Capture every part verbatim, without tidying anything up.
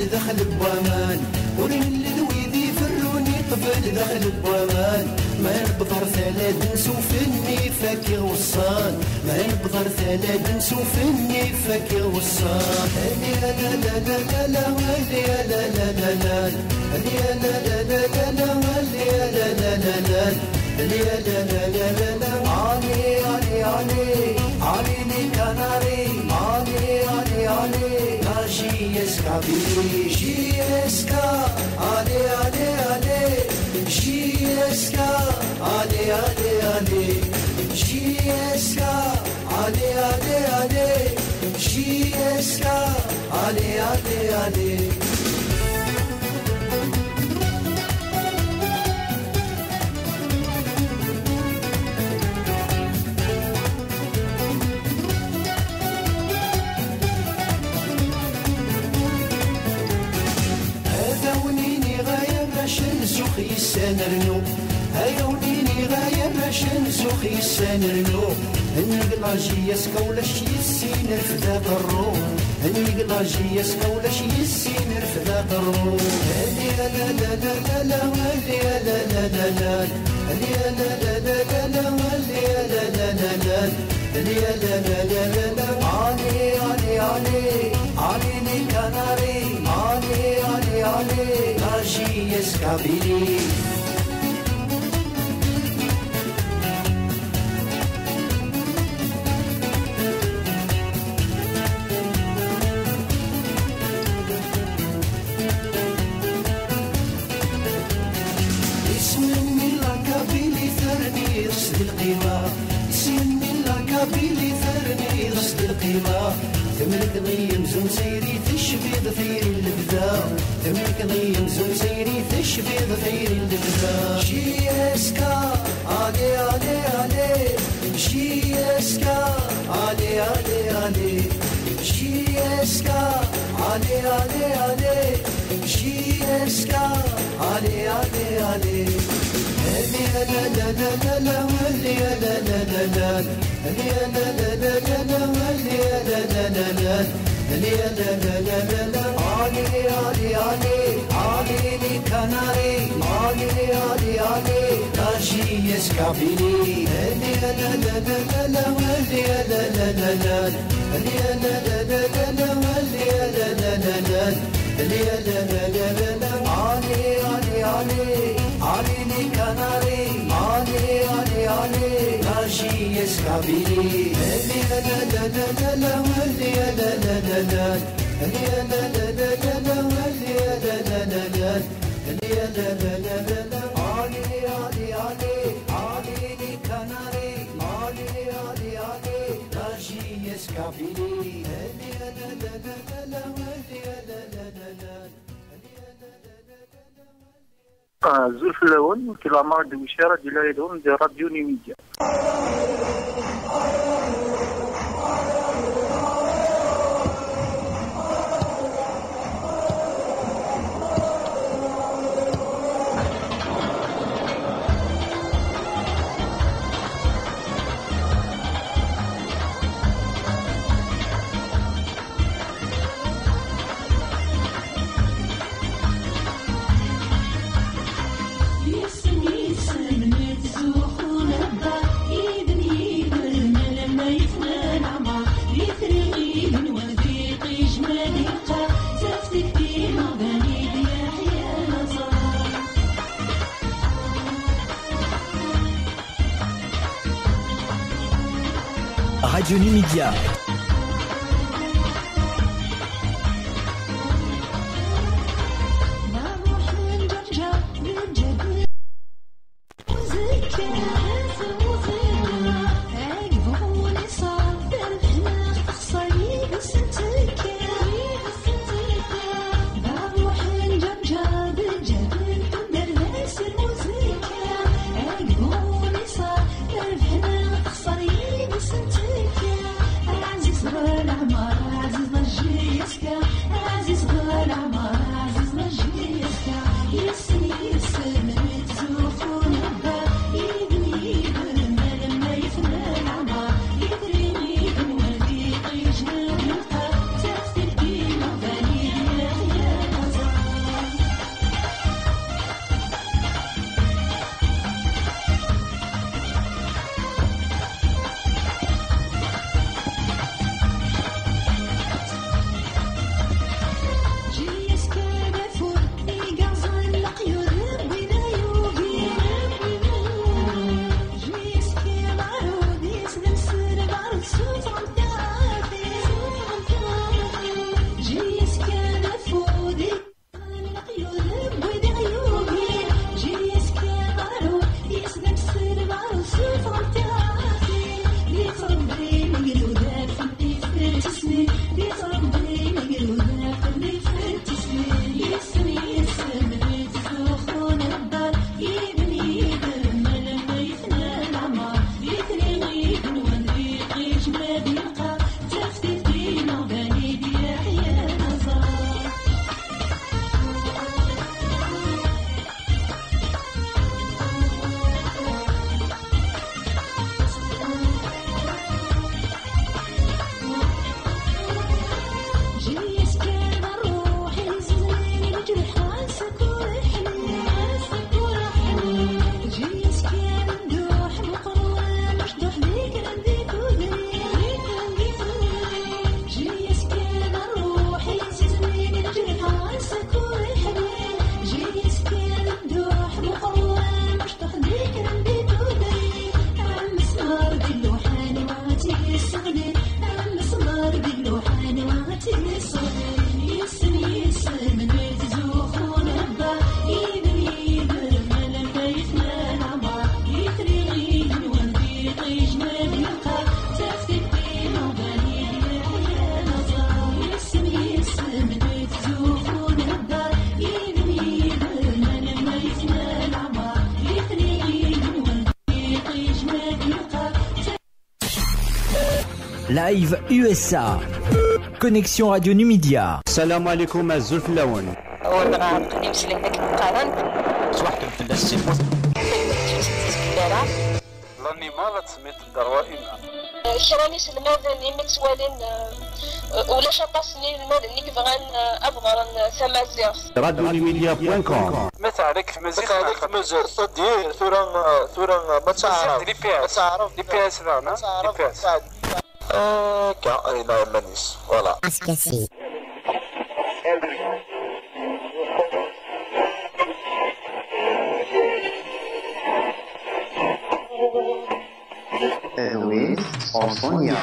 دخل بوامان ورمل الويدي فروني طفل دخل بوامان ما ينبضر ثلاث نسوفني فاكي غصان ما ينبضر ثلاث نسوفني فاكي غصان يا لا لا لا لا لا يا لا لا لا لا يا لا لا لا لا لا يا لا لا لا لا يا لا لا لا لا لا علي علي علي علي لي كناري علي علي علي جي اسكا بيلي جي اسكا علي علي علي جي اسكا علي علي علي جي اسكا علي علي علي جي اسكا علي علي علي سوخي السنرنو هيا ونيني غاية ماشن سوخي السنرنو هنقلاجي يسكا ولا شي السينر في ذاك الروح هنقلاجي يسكا ولا شي السينر في ذاك الروح هادي لا لا لا لا لا هادي لا لا لا لا هادي لا لا لا لا لا هادي لا لا لا لا هادي لا لا لا لا لا علي علي علي علي لي كناري علي علي علي جي اسكا بيلي اسم الله كابيلي ثرني رصد القيمة اسم الله كابيلي ثرني رصد القيمة تملك ضيم زون سيري تشبي ضفير البدا تملك ضيم زون سيري تشبي ضفير البدا جي اسكا علي علي علي جي اسكا علي علي علي جي اسكا علي علي علي جي اسكا علي علي علي هادي لا لا لا لا لا هادي لا لا لا لا هادي لا لا لا لا لا هادي لا لا لا لا هادي لا لا لا لا لا علي علي علي علي لي كناري علي علي علي جي اسكا بيلي هادي لا لا لا لا لا هادي لا لا لا لا هادي لا لا لا لا هادي لا لا لا لا هادي لا لا لا لا علي علي علي علي لي كناري علي علي علي جي اسكا بيلي هادي لا لا لا لا لا هادي لا لا لا لا هادي لا لا لا لا هادي لا لا لا لا هادي لا لا لا لا علي علي علي علي لي كناري علي علي علي جي اسكا بيلي هادي لا لا لا لا هادي لا لا لا لا زلف الأول كلامار دي وشارة دي لا يدون دي راديو نيميديا Radio Numidia. Live U S A. Connexion Radio Numidia. السلام عليكم الزلف اللون. أول غنقدم سلامك مقارن. صباحكم في السيموس. الانيمال تسميت الدروائم. كراني سلماد نيمت والين ولا شطاس المال اللي كبغان أبغى ثمازيغ. راديو نيميديا بوان كوم. ما تعرف في مزيد ما تعرف مزيد صديق ثورة ثورة ما تعرف لي بياس لي بياس رانا لي بياس اه كاع انا مانيش فوالا اسكاسي Luis Orsonia.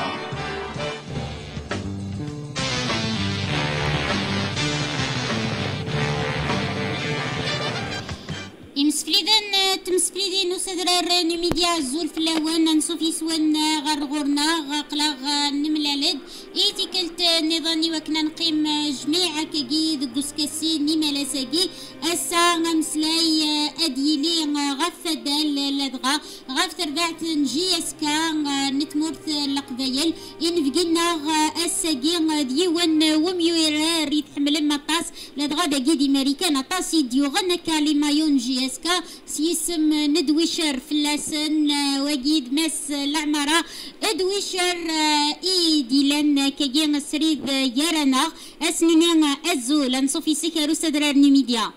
مسفليدان تمسفليدين وسدرار نميديا زول في اللوان نصوفي سوان غرغورنا قلاغ نملالد ايتيكلت نظامي وكنا نقيم جميع كاكي دقسكاسي نيمالا ساقي اسا مسلاي اديلي غف دال لدغا غف تربعت نجي اسكا نتمورت القبايل ان فقلنا اساقي ديوان وميوير ريت حمل مطاس لدغا داقي دي ماريكان اطاسي ديوغن كاليمايون جي اسكا سيسم ندويشر فلاسن وجيد مس العمرة ادويشر اي ديلان كاين السريد يارنا اسنين ازول نصوفي سكر استدرار نيميديا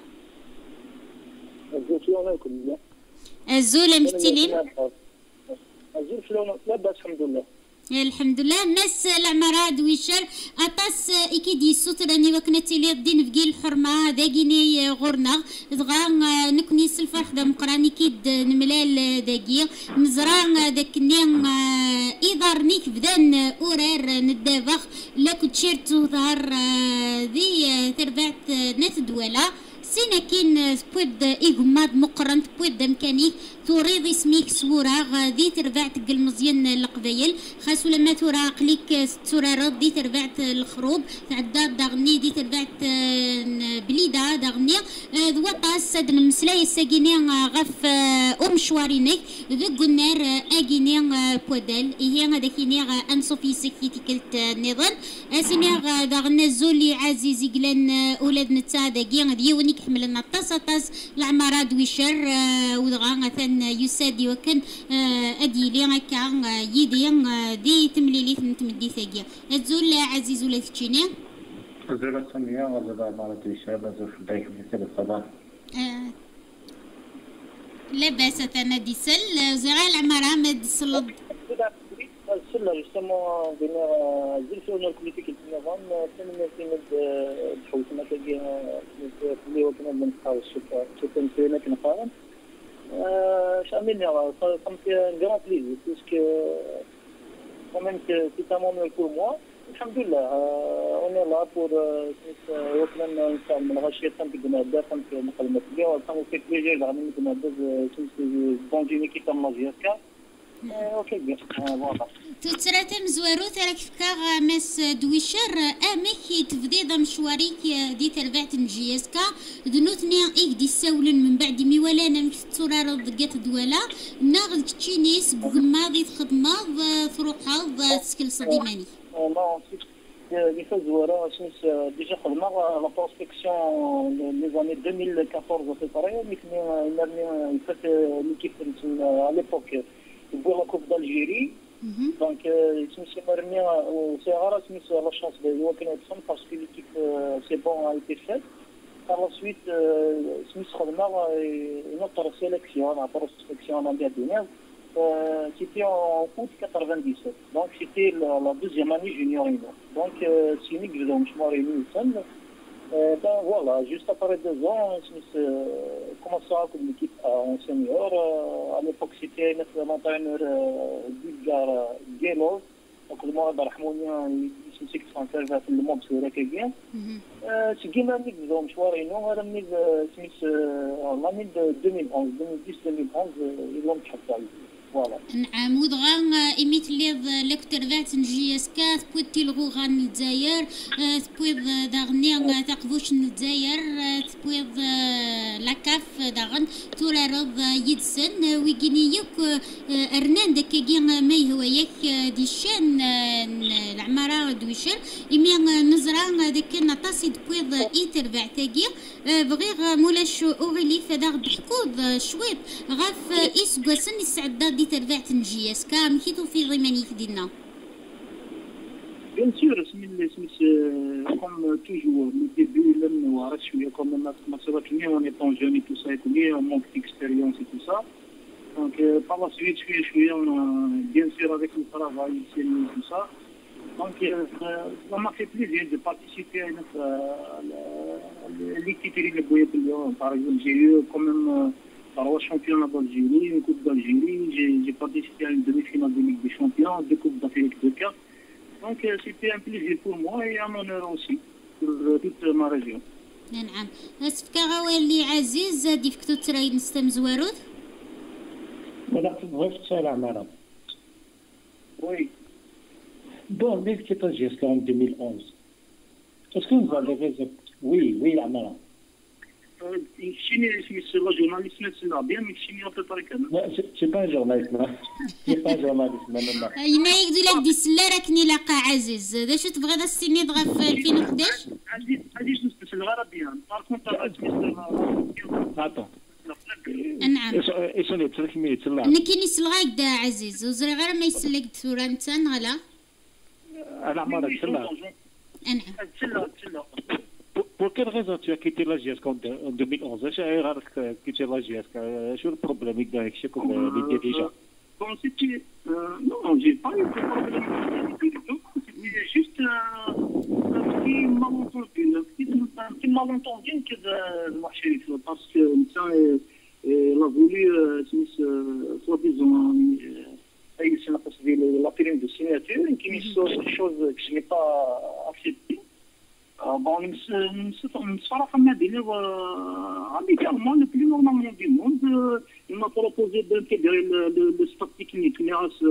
ازول مستلم ازول شلون لاباس الحمد لله الحمد لله مس العمرة دويشر اطاس اكيدي السطر اني وكنتي لي الدين في الحرمه داكيني غورنا دغا نكني الفرح دا مقراني كيد نملال داكي مزرع داكني ايضارني بدان اورار ندافخ لا كنت شيرتو ظهر ذي تربعت نت دوله سينا كين بود إيغماد مقرن بود مكانيك توريض اسميك سورة غادي تربعت المزيان القبايل خاصو لما تراق ليك سورة دي تربعت الخروب تعدى داغني دي تربعت بليدا داغني ذو طاس سد المسلاي الساقيني غف أم شوارينك ذو قنار أجيني بودال هي هذاكيني أنصو في سكيتي كلت نظن أسيني داغنا زولي عزيزي قلن أولاد نتا داقي ديونيك حملنا طاس طاس العمارة دويشر ودغا مثلا يسادي وكان ادي لي هكا يدي دي تمليلي تمدي ثاقيه تزول عزيز ولا تشيني زول سميه ولا عمارة دويشر زول في البيك في الصباح لا باس انا دي سل زغال العمارة ما دي سل السلة يسمى بين زلفون الكليتيك النظام تنمي في مد الحوت ما تلقى اللي هو كنا بنحاول الشفاء شفاء نسينا كنقارن شامل يا قمت نقرا بليزي باسكو كمان سي تمام pour moi الحمد لله on est là pour وكنا نسال من غشي خمت بنادى خمت مقلمة بيا وكان في بليجي غادي بنادى سميت بونجيني كي تم مازياسكا اوكي بيان واضح تتراتم زوارو تراك فكا مس دويشر امك تفضيض مشواريك دي تربعت نجيسكا دنوتني ايك دي ساولن من بعد مي ولا انا مكتورا دقات دولا ناغد كتشينيس بغماضي تخدماض تروحاض تسكل صديماني اللي فاز زوارا سميت ديجا خدمة لا بروسبكسيون لي زاني deux mille quatorze في طريق ميكني نرني فات ليكيب على ليبوك بوغ لا كوب دالجيري دونك سميت مرمي صغار سميت لا شانس هو كان يتصم باسكو ليكيب سي بون ا ايتي فات par la suite سميت خدمة une autre sélection la prospection en Gabinette Euh, c'était en août quatre-vingt-dix-sept. Donc c'était la, la deuxième année junior. Donc euh, c'est unique, je me suis réuni seul. Euh, ben voilà, juste après deux ans, je euh, commencé à avec l'équipe en senior. Euh, à l'époque, c'était notre entraîneur Bulgar Gelov. Donc le mois d'Arhmonia, il s'est transféré vers le monde sur le Kébien. C'est une année que je me suis réuni. L'année de deux mille onze, deux mille dix deux mille onze, ils l'ont fait. فوالا. نعم ودغا إيميت ليض لكتر ذات نجي اسكات تبويد تلغو غان الجزائر تبويد داغني تقفوش الجزائر تبويد لاكاف داغن تورا رض يدسن ويجيني يوك ارنان دكاكي ماي هو يك ديشان العمارة دويشر إمي نزرا دك نطاسي تبويد إيتر بعتاقي بغيغ مولاش أغلي فداغ بحكوض شويط غاف إيس قوسن السعداد دي تربعت نجي اسكا مكيتو في ضمانيك دينا. Bien sûr, comme toujours, le début, en étant jeune et tout ça, on manque d'expérience et tout ça. Donc, euh, par la suite, je suis, je suis euh, bien sûr avec le travail, et tout ça. Donc, euh, ça m'a fait plaisir de participer à, notre, à l'équipe de Boya. Par exemple, j'ai eu quand même euh, trois championnats d'Algérie, une Coupe d'Algérie, j'ai, j'ai participé à une demi-finale de Ligue des Champions, deux Coupes d'Afrique de Cap. Donc euh, c'était un plaisir pour moi et un honneur aussi pour euh, toute ma région. نعم اسفك غاولي عزيز ديك كنتو تراين نستمزواروث ولا تبغيش تسال عمارة Oui. Bon, mais c'est pas jusqu'en deux mille onze. Est-ce que vous avez raison? Oui, oui, Amara. Chine, c'est le journaliste, c'est là bien, mais Chine, on peut pas le c'est pas un journaliste, non. C'est pas un journaliste, non, non, non. يما يقول لك دي سلا راكني لاقا عزيز هذا شو تبغي هذا السني ضغا في ألفين وحداش عزيز عزيز نستسل الغربية باركونتر Attends. نعم ايش اللي بترك مي تسلا نكين يسلغاك دا عزيز وزري غير ما يسلك ثورة انت نغلا انا عمرك تسلا نعم تسلا تسلا Pour quelle raison tu as quitté la G S K en deux mille onze? ايش غيرك quitté la G S K? شو البروبليم يقدر يكشف اللي ديجا؟ Bon, c'était... Euh, non, j'ai pas eu de problème. C'était juste euh, un petit malentendu. Un petit, un petit malentendu que de marcher. Parce que ça, il a voulu, euh, soi-disant, c'est la possibilité, la période de signature, qui me sont des choses que je n'ai pas acceptées. Bon, الصراحة ما دير amicalement le plus normalement du monde. Il m'a proposé d'intégrer le, le, le staff technique. Mais euh,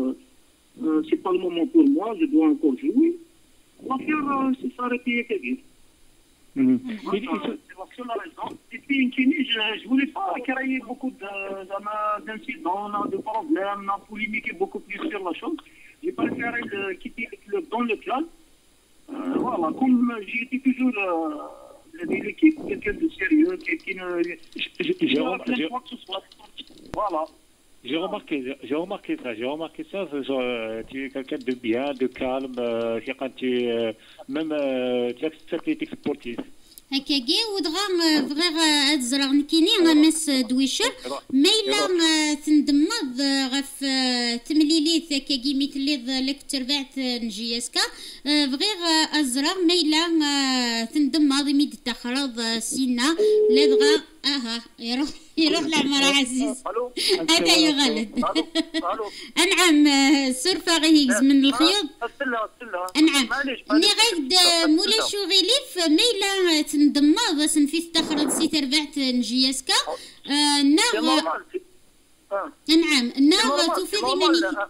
euh, c'est pas le moment pour moi, je dois encore jouer. L'affaire euh, s'est arrêtée quelque Mm. C'est la seule raison. Et puis, je ne voulais pas créer beaucoup d'incidents, de problèmes, de polémiquer beaucoup plus sur la chose. J'ai préféré de quitter le club dans le club. Euh, voilà, comme j'ai été toujours euh, de l'équipe, quelqu'un de sérieux, quelqu'un J'ai remarqué, quoi que ce soit. Voilà. j'ai remarqué, j'ai remarqué ça, j'ai remarqué ça, genre, euh, tu es quelqu'un de bien, de calme, euh, quand tu euh, même euh, tu acceptes l'éthique sportive. هكاكي ودغا بغيغ هاد الزرع نكيني غمس دويشر ميلا تندمض غف تمليليت هكاكي ميتليض لك تربعت نجي اسكا بغيغ الزرع ميلا تندمض ميد تخرض سينا لدغا اها يروح يروح لعمر عزيز هكا يغلد انعم سرفا غيهيز من الخيوط انعم ني غيد مولا شو غيليف ميلا تندمض سنفيت تخرج سي تربعت نجي اسكا ناغ نعم ناغ توفي ماني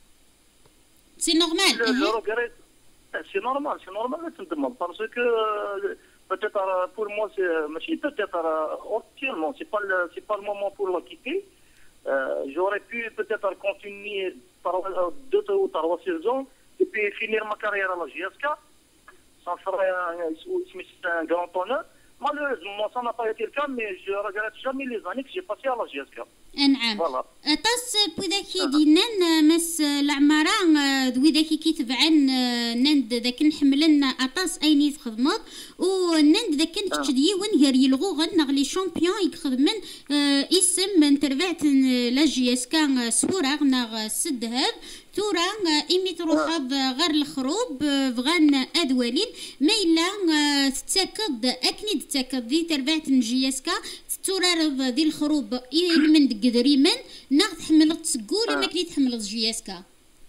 سي نورمال سي نورمال سي نورمال تندمض باسكو peut-être pour moi c'est mais peut-être actuellement c'est pas le c'est pas le moment pour la quitter. Euh, j'aurais pu peut-être continuer par deux ou trois saisons et puis finir ma carrière à la G S K. Ça serait un, un grand honneur. Malheureusement ça n'a pas été le cas, mais je regrette jamais les années que j'ai passées à la G S K. نعم Voilà. طاس بوذاكي دينان مس العمارة دويذاكي كي تبعن نند ذاك نحملن أطاس أيني تخدمض ونند ذاك نتشدي ونهر يلغو غنغ لي شامبيون يخدمن اسم من تربعت لا جي اس كان سورة غنغ سد هاد ثورة إمي تروح غير الخروب بغان أدوالين ما إلا تتاكد أكني تتاكد ذي تربعت نجي اسكا تورارض ذي الخروب من دقدري من ناخذ حملت تسقول ما كني تحملت جي اس كا.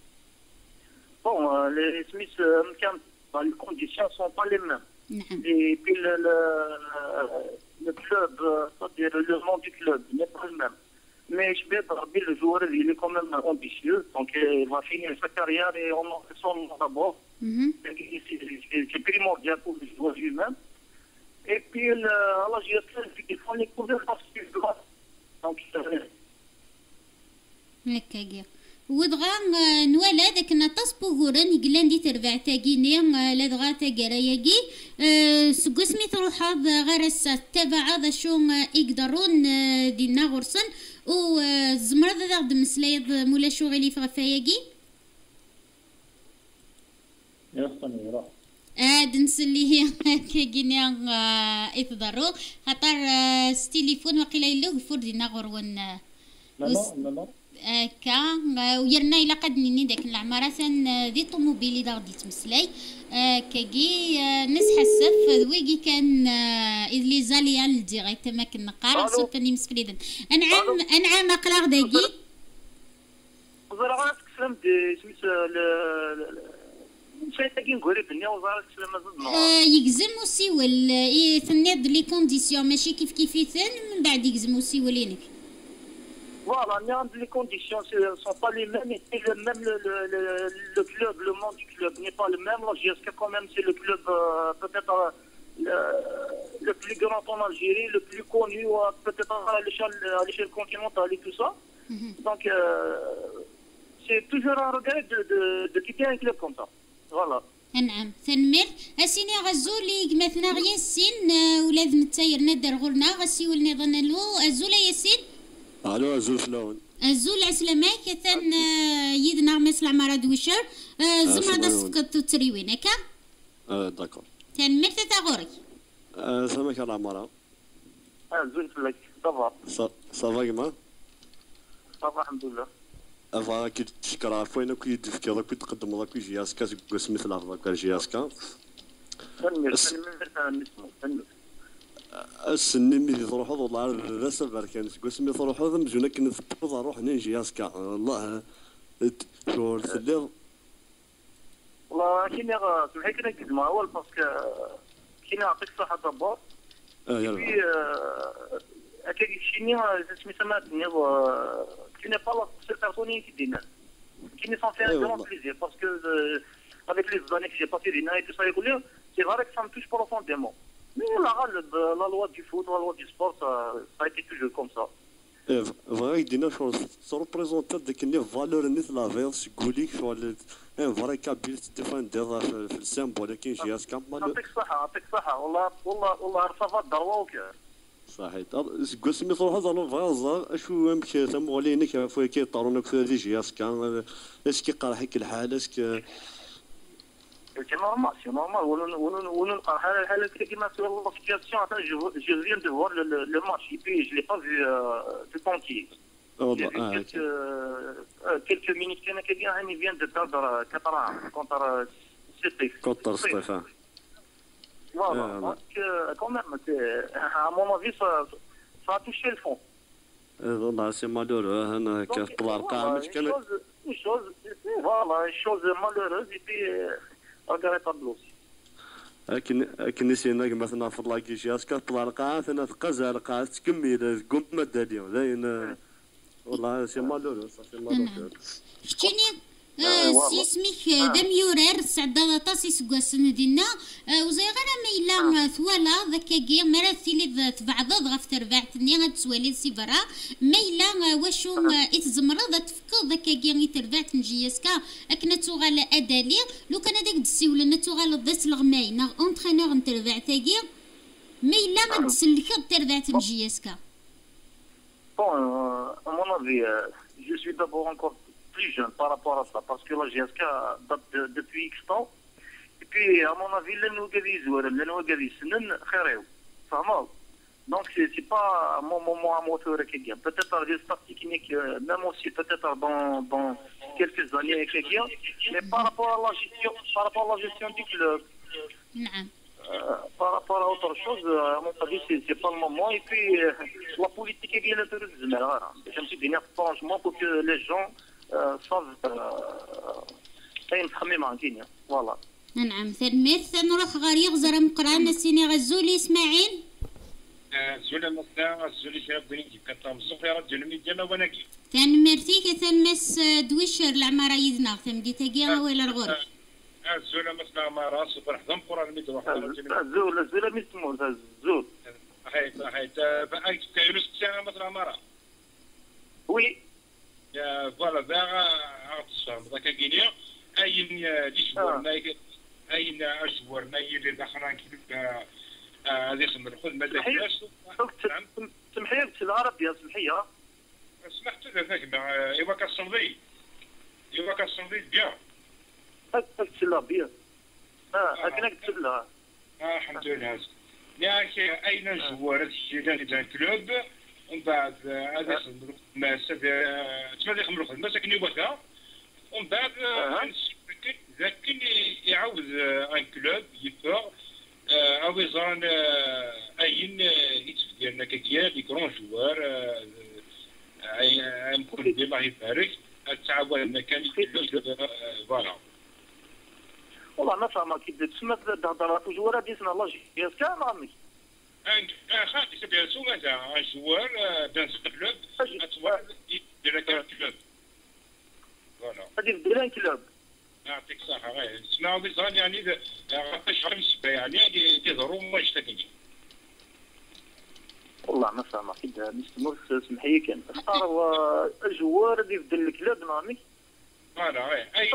Bon, les Smiths, les conditions sont pas les mêmes. نعم. Et puis le, le, le club, c'est-à-dire le nom du club n'est pas le même. Mais je peux dire le joueur, il est quand même ambitieux. Donc, il va finir sa carrière et on en son d'abord. Mhm. C'est primordial pour le joueur lui-même. Et puis, à la G S K, il faut les couvrir parce qu'il doit. Donc, هكاكيا ودغا نوالا داك نطاس بوغورن يقلان دي تربع تاكيني لدغا تاكراياكي سكو سميت روحاض غارس تابع ذا شو يقدرون دينا غرسن و زمرض ذا غد مسلايض مولا شو غيلي فغفاياكي يخطني روح اد نسلي هي كاكيني يتضرو خاطر ستيليفون وقيلا يلوغ فور دينا غرون لا لا لا كا ويرنا الى قد نيني داك العماره ثان دي طوموبيلي دا غادي تمسلاي كاكي ناس حسف ويجي كان لي زاليال دي غايت ما كنقار سوبني مسفريدن انعام انعام اقرا داكي وزرا تكلم دي سميت شي تاكين غريب الدنيا وزاره السلامه زدنا يجزم وسيول يثنيد لي كونديسيون ماشي كيف كيفيتن من بعد يجزم وسيولينك. Voilà, les conditions ne sont pas les mêmes, et le, même le, le, le, le club, le monde du club n'est pas le même. La G S K quand même c'est le club euh, peut-être euh, le, le plus grand en Algérie, le plus connu euh, peut-être à l'échelle, à l'échelle continentale et tout ça. Mm-hmm. Donc euh, c'est toujours un regret de, de, de quitter un club comme ça. Voilà. نعم ثنمر اسيني غزولي مثلا غيا السين ولاد نتاير ندر غورنا غسي ولني ظنلو ازولا ياسين الو ازول فلاون ازول عسلامك ثن يدنا مثل عمارة دوشر زعما دا سكتو تريوين هكا اه داكور ثنمر تتاغوري اه سلامك على عمارة ازول فلاك صافا صافا كما صافا الحمد لله افا كي تشكر عفوا كي تفكي هذاك كي تقدم هذاك جي اس كا تقول مثل هذاك جي اس كا ثنمر ثنمر ثنمر السنين ملي تروحوا والله الراس بركان تقول سمي تروحوا مزونا كنا نثبطوا نروح نجي اسكا والله شو تسلي والله كاين سمحي كنا نكذب مع اول باسكو كاين يعطيك الصحه دابور اه يلا بي هكا شيني سميتها ما الدنيا كاين با لا سير بيرسوني كي دينا كاين سون فير غران بليزير باسكو avec les années que j'ai passé dina et tout ça يقول لي c'est vrai que ça me touche profondément. Mais la, la loi du foot, la loi du sport, ça, ça a été toujours comme ça. فغاي دينا شو سوربريزونتات داك اللي فالور نيت لا فيرس يقولي شو ان فري كابيل ستيفان دير في السامبو ولكن جي اس كام يعطيك الصحة يعطيك الصحة والله والله والله رصافة الدروة وكا صحيح قول سمي صراحة زعما فازا اشو يمشي ثم ولينك فوي كيطارون في جي اس كام اسكي قارحك الحال اسكي C'est normal, c'est normal. Je, je viens de voir le, le, le match et puis je ne l'ai pas vu euh, tout entier. Oh, J'ai vu ah, quelques, euh, quelques minutes qu'il vient de perdre quatre ans contre Stéphane. Contre Stéphane. Voilà, ah, donc euh, quand même, à mon avis, ça, ça a touché le fond. والله سي مالورو هنا كطلع القاع مش كان une chose voilà une chose malheureuse et puis regrettable aussi. لكن لكن نسينا مثلا في لاكي جي اس كطلع القاع ثنا تقزع القاع تكمل قم مداليه لين والله سي مالورو سي مالورو شتيني سيسميك دم يورير سعدا طاسي سكواسن دينا وزيغانا ما إلا ثوالا ذاك كي مراسيلي تبعضض غف تربعتني غتسوالي سيفرا ما إلا واشو إتزمرض تفكر ذاك كي تربعت نجيسكا أكنا توغال أدالي لو كان هذاك دسيولنا توغال ضيس الغماينا أونترينور نتربعتاكي ما إلا غتسلك تربعت نجيسكا. Bon, euh, à mon avis, euh, je suis d'abord encore plus jeune par rapport à ça, parce que la G S K date de, depuis X temps. Et puis, à mon avis, les Nougavis ou les Nougavis, c'est un donc, c'est pas mon moment à moi de quelqu'un. Peut-être des statistiques, même aussi, peut-être dans, dans quelques années avec quelqu'un, mais par rapport à la gestion, par rapport à la gestion du club. Euh, par rapport à autre chose, à mon avis, c'est pas le moment. Et puis, euh, la politique est bien intéressante. Je me suis dit, franchement, pour que les gens euh, savent euh, voilà. نعم ثمر ثنروح غير يغزر مقران السيني غزولي اسماعيل زول مثلا زول شاب بنيتي كتام الصغيرة ديال ديالنا وناكي تان ميرتي كتنمس دويشر العمارة يدنا ثم دي تاقيا ولا الغرف زول مثلا ما راس وفرح ذم قران ميت واحد زول زول ميسمو زول هاي هاي فاي تايلوس سنه مثلا مره وي يا فوالا ذا عرفت ذاك كينيا اين دي شهور نايك اين اشهر نايك اللي دخلان كيف هذه خدمه الخدمه ديال سمحيه بالعربيه سمحيه سمحت ذاك ايوا كالصمدي ايوا كالصمدي بيان اكتسلا بيان اه اكنا اكتسلا اه الحمد لله ياك اين جوارات الشيلان تاع الكلوب ومن بعد هذا يخدم ما تما يخدم الخدمه ساكن يبغى ومن بعد ذاك اللي يعاود ان كلوب يفور او يزران اين يتفدينا كاكيا لي كرون جوار اي نكون الله يبارك التعاون كان فوالا والله ما فاهمه كي تسمى الهضره جوار ديسنا الله يسكا ما عمي ان خاطي سبيا سوما تاع جوار دان كلوب اتوار ديال كلوب فوالا هذه ديال كلوب يعطيك الصحه غير سمعوا بزان يعني فاش خمس يعني يظهروا ما يشتكيني والله ما فاهمه كي نسمو سمحيه كان اختار الجوار اللي يبدل الكلوب نامي فوالا اي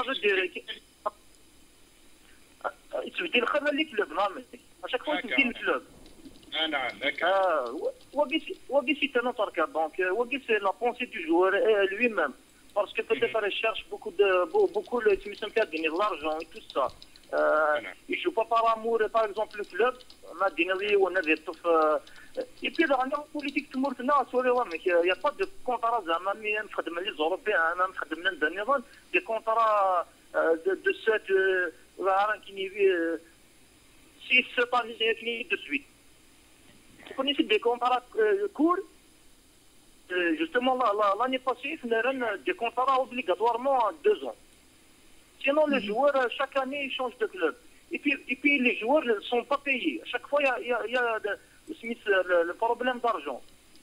تبديل خير اللي كلوب نامي اشاك فوا تبديل الكلوب نعم اه وقيسي تنطرك دونك وقيسي لا بونسي دو جوار لوي ميم parce que peut-être elle cherche beaucoup de beaucoup le tu me sens gagner de l'argent et tout ça euh, il joue pas par amour par exemple le club ما دينا لي وانا درت في et puis la politique تمرتنا سوري وامك il y a pas de contrat زعما نخدم لي زوروبيان انا نخدم لنا النظام دي كونطرا de cette راه كاين six sept ans كاين de suite vous connaissez des contrats courts justement l'année passée on a des contrats obligatoirement à deux ans sinon les joueurs chaque année ils changent de club et puis et puis les joueurs ne sont pas payés à chaque fois il y a il y a, il y a de, le, le problème d'argent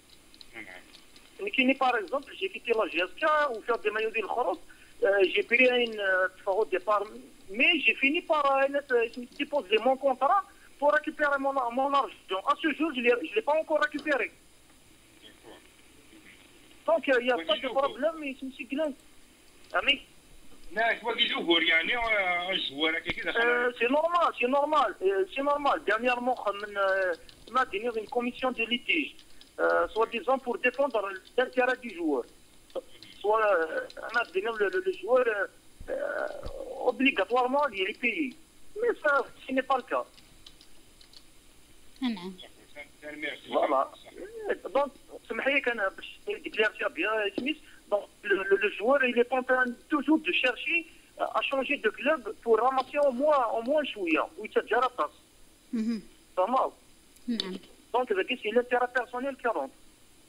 كاين par exemple j'ai quitté la G S K ou faire des maillots ديال الخروج j'ai payé une تفاوض départ mais j'ai fini par déposer mon contrat pour récupérer mon, mon argent. À ce jour, je ne l'ai pas encore récupéré. Donc, il n'y a pas de problème, mais je me suis glin. Ami c'est normal, c'est normal. C'est normal. Dernièrement, on a donné une commission de litige, euh, soi-disant pour défendre l'intérêt du joueur. Soit on a donné le, le, le joueur euh, obligatoirement, il est payé. Mais ça, ce n'est pas le cas. نعم فوالا دونك سمحي كان باش ديكلارسيا بيان سميث دونك لو جوار il est en train toujours de chercher à changer de club pour ramasser au moins au moins شويه ويتسجل الطاس تمام نعم دونك هذاك سي لانتيرا بيرسونيل كي رونت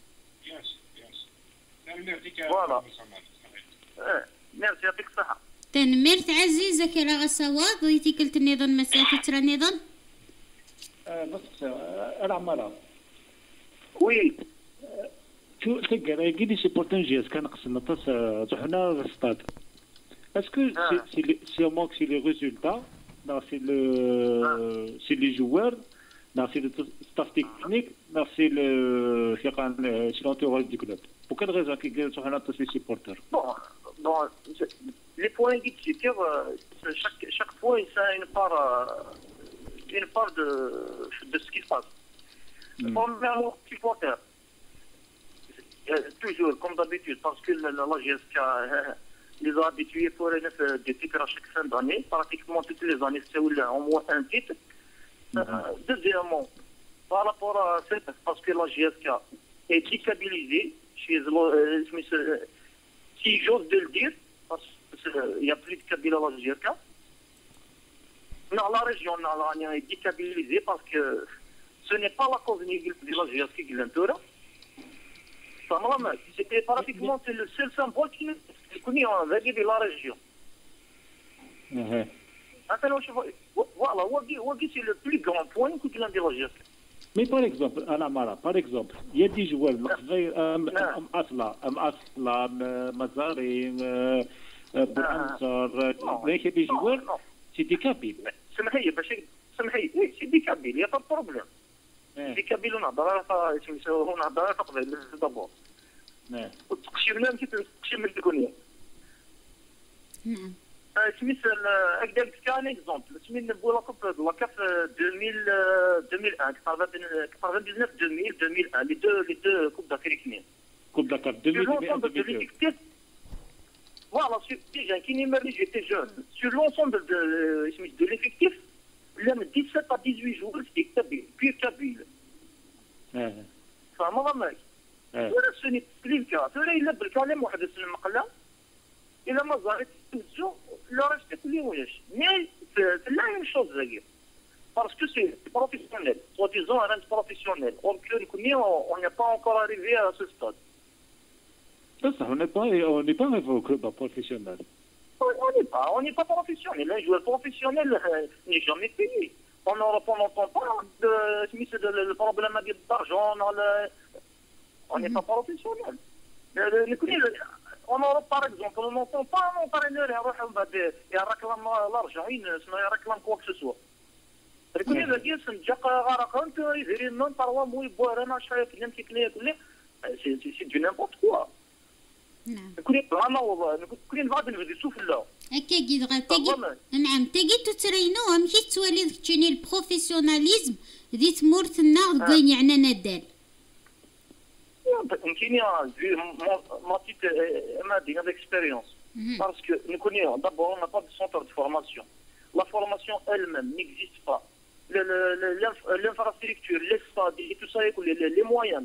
فوالا ميرسي يعطيك الصحه تنمرت عزيزك يا غسواد ضيتي قلت النظام مسافه ترى النظام بس العمالة وي شو تلقى كي سيبورتان جي اس كان قصنا طاس تحنا الستاد اسكو سي سي مونك سي لي ريزولتا لا سي لو سي لي جوار لا سي لو ستاف تكنيك لا سي لو فيقان سي لونتوراج دو كلوب pour quelle raison كي تحنا طاس لي سيبورتر bon bon les points qui tu chaque chaque fois ça une part une part de, de ce qui se passe. Mm. Premièrement, supporter. Toujours, comme d'habitude, parce que la, la G S K euh, les a habitués pour des titres à chaque fin d'année. Pratiquement toutes les années, c'est au moins un titre. Mm. Euh, deuxièmement, par rapport à ça, parce que la G S K est déstabilisée, chez, euh, si j'ose de le dire, parce qu'il n'y a plus de Kabyle à la G S K. Dans la région, on est déstabilisé parce que ce n'est pas la cause de la G S K qui l'entoure. C'était pratiquement le seul symbole qui est connu en vérité de la région. Voilà, c'est le plus grand point que tu l'as de la G S K. Mais par exemple, à la Mara, par exemple, il y a des joueurs, Asla, Asla, Mazari, Bouhansar, il y a des joueurs, c'est des Kabyles. سمحي باش سمحي اي سيدي كابيل يا با بروبليم سيدي كابيل ونهضر سميتو نهضر تقبل دابور نعم وتقشيرنا كي تقشير من الكونيه نعم سميت هكذا لك كان اكزومبل سميت بولا كوب لا كاف ألفين ألفين وواحد ألفين وتسعطاش ألفين وواحد لي دو لي دو كوب دافريك كوب داكار ألفين وواحد Voilà, déjà, qui n'est pas j'étais jeune. Sur l'ensemble de, de l'effectif, l'homme dix-sept à dix-huit jours, c'était Kabyle, puis Kabyle. فاهم غماك؟ ولا سوني تسليمكا، ولا إلا بالكلام واحد السنة مقلة، إلا ما زارت تنزو، لا راه تاكلي واش. مي c'est la même chose d'ailleurs. Parce que c'est professionnel, soi-disant un professionnel. Or que nous, on n'est pas encore arrivé à ce stade. Ça, on n'est pas, on n'est pas un club professionnel. On n'est pas, on n'est pas professionnel. Un joueur professionnel euh, n'est jamais payé. On n'entend pas de, de, de, le problème d'argent. On n'est pas professionnel. Le, le, le, en Europe, par exemple, on n'entend pas un entraîneur et réclame l'argent, il réclame quoi que ce soit. Le الجيل سنجاق غارق انت يدير من طروا موي بورانا شايف كلام كيكلي كلي سي سي دو نيمبورت كوا. نعم. كوني بغانا والله كوني نبغى نبدي سوف لا. هكا كي دغا تاكي نعم تاكي تترينو ماشي توالي تشيني البروفيسيوناليزم دي تمورتنا غين يعني نادال. يمكن vu ma petite ma dernière d'expérience parce que nous connaissons d'abord on n'a pas de centre de formation. La formation elle-même n'existe pas. L'infrastructure, les stades et tout ça, les, les moyens,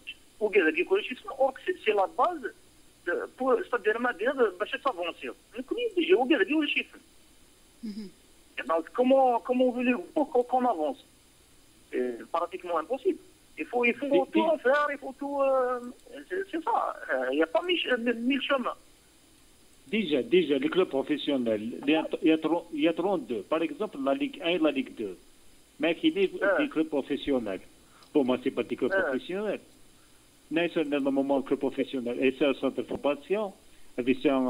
c'est la base pour c'est-à-dire باش s'avancer. Nous connaissons déjà où est le chiffre. Donc comment comment voulez-vous qu'on avance? C'est pratiquement impossible. Il faut il faut tout refaire, il faut tout c'est ça. Il n'y a pas mille chemins. Déjà, déjà, les clubs professionnels, il y a, il y a trente-deux. Par exemple, la Ligue un et la Ligue deux. Mais il y a des clubs professionnels. Pour moi, ce n'est pas des clubs professionnels. Mais c'est un moment club professionnel. Et c'est un centre de formation. Avec un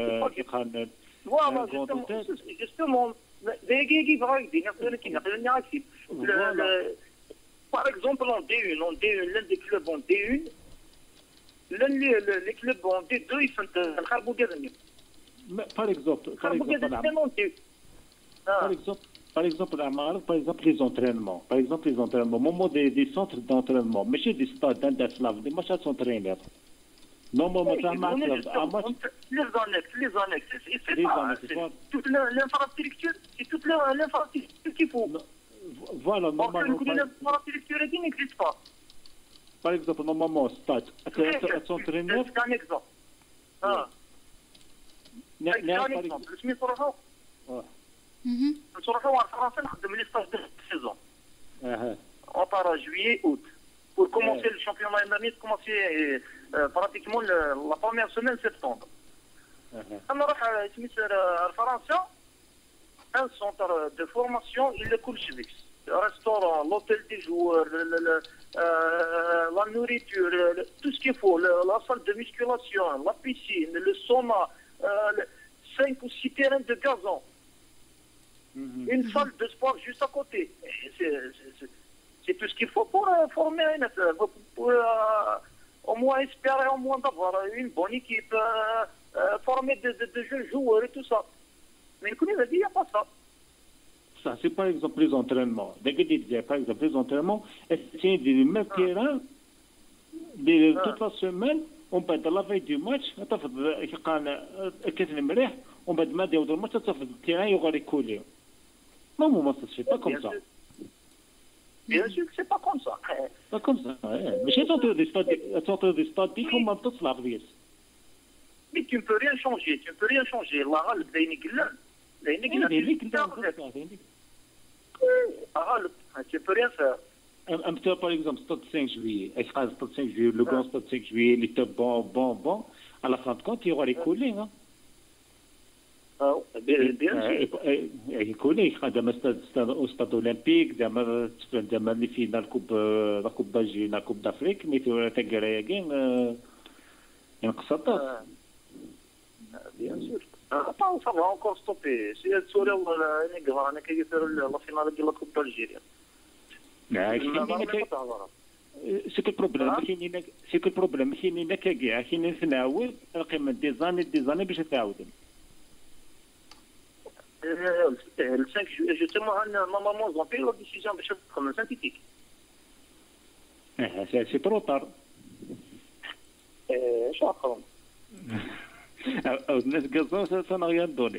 grand hôtel. Justement, par exemple, en D un, en D un, l'un des clubs en D un, l'un les clubs en D deux, ils sont un kharbou dernier. Par exemple, par exemple, par exemple, par exemple, par exemple, les entraînements. Par exemple, les entraînements. Au moment des, des centres d'entraînement, mais chez des stades d'Indaslav, des matchs s'entraîneurs. Non, moi, moi, les annexes, les annexes, c'est ça. Toute l'infrastructure, c'est toute l'infrastructure qu'il faut. Voilà, normalement. L'infrastructure n'existe pas. Par exemple, normalement, stade, s'entraîneur. C'est un exemple. Ah. par exemple, باش نصرحوا نصرحوا على فرنسا نخدم لي ستاج دو سيزون on part en juillet août pour commencer le championnat l'année de commencer pratiquement la première semaine septembre. انا نروح سميت لفرنسا un centre de formation il le كلشي فيكس restaurant, l'hôtel des joueurs, le, le, le, euh, la nourriture, le, tout ce qu'il faut, le, la salle de musculation, la piscine, le sauna, euh, cinq ou six terrains de gazon, mm-hmm. une salle de sport juste à côté. C'est tout ce qu'il faut pour euh, former une, pour, pour euh, au moins espérer au moins d'avoir une bonne équipe, euh, euh, former de, de, de jeunes joueurs et tout ça. Mais il connaît, il n'y a pas ça. Ça, c'est par exemple les entraînements. Par exemple, les entraînements, c'est des mêmes terrains, toute la semaine, on peut être la veille du match, on va demander au match, le terrain, il y aura les collés. Non, moi, ça ne se fait pas comme ça. Bien sûr que c'est pas comme ça. Pas comme ça, mais c'est un centre de stade, comme un peu de la vie. Mais tu ne peux rien changer, tu ne peux rien changer. La râle, c'est une tu peux rien faire. Un peu par exemple, stade cinq juillet, stade cinq juillet, le grand stade cinq juillet, il était bon, bon, bon. À la fin de compte, il y aura les collés. Hein. بيان سور يكون يخدم استاد اولمبيك زعما زعما اللي فينا الكوب لا كوب داجي لا كوب دافريك ميتو تاكرايا كاين ينقصط بيان سور طاو صافا اونكور ستوبي سي سوريا ولا انا كفار انا كيديروا لا فينال ديال لا كوب دالجيريا سي كو بروبليم كاينين سي كو بروبليم كاينين كاع كاينين تناول القيمه دي زاني دي زاني باش تعاودوا le cinq juillet, justement, normalement, ils ont pris leur décision de chef comme un synthétique. C'est trop tard. Je suis d'accord. الناس قصوا ça n'a rien donné.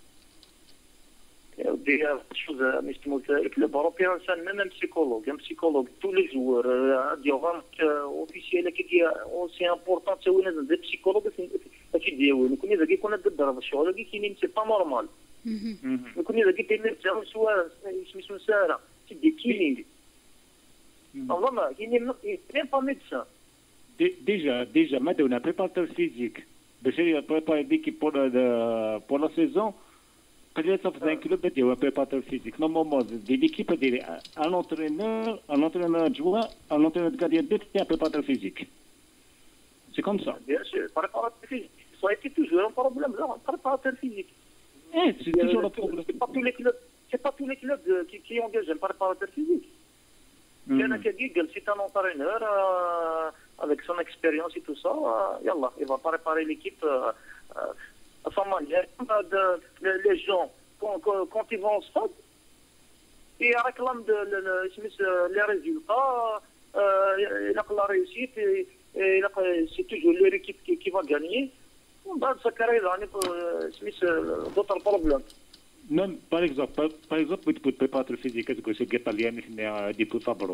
Des choses, mais je te montre, le club européen, c'est même un psychologue, un psychologue, tous les jours, des rangs officiels qui disent aussi important, c'est des psychologues qui disent, nous connaissons qui connaissent des drames, c'est pas normal. يكون إذا قلت لي تاع سوا اسمه سارة تدي كينينغ والله ما كاينين ميم با ميدسان ديجا ديجا ما دونا بريباراتور فيزيك باش يبريباري ليكيب بور بور لا سيزون قليل صافي زين كلوب ديال بريباراتور فيزيك نورمالمون دي ليكيب ديال ان انترينور ان انترينور جوا ان انترينور كاع ديال ديت تاع بريباراتور فيزيك سي كوم سا بيان سور بريباراتور فيزيك صايتي توجور ان بروبليم لا بريباراتور فيزيك Eh, c'est toujours le problème. C'est pas tous les clubs, c'est pas tous les clubs euh, qui, qui engagent un préparateur physique. Il y en a qui disent que c'est un entraîneur euh, avec son expérience et tout ça, euh, yallah, il va préparer l'équipe euh, euh, à sa manière. De, de, les gens, quand, quand, quand ils vont au stade, ils réclament de, de, de, les résultats, euh, il a la réussite, et, et c'est toujours leur équipe qui, qui va gagner. بعد سكري يعني سميت d'autres problèmes. Même par exemple, par, par exemple, pour pour préparateur physique, que c'est italien, c'est des pour Fabro.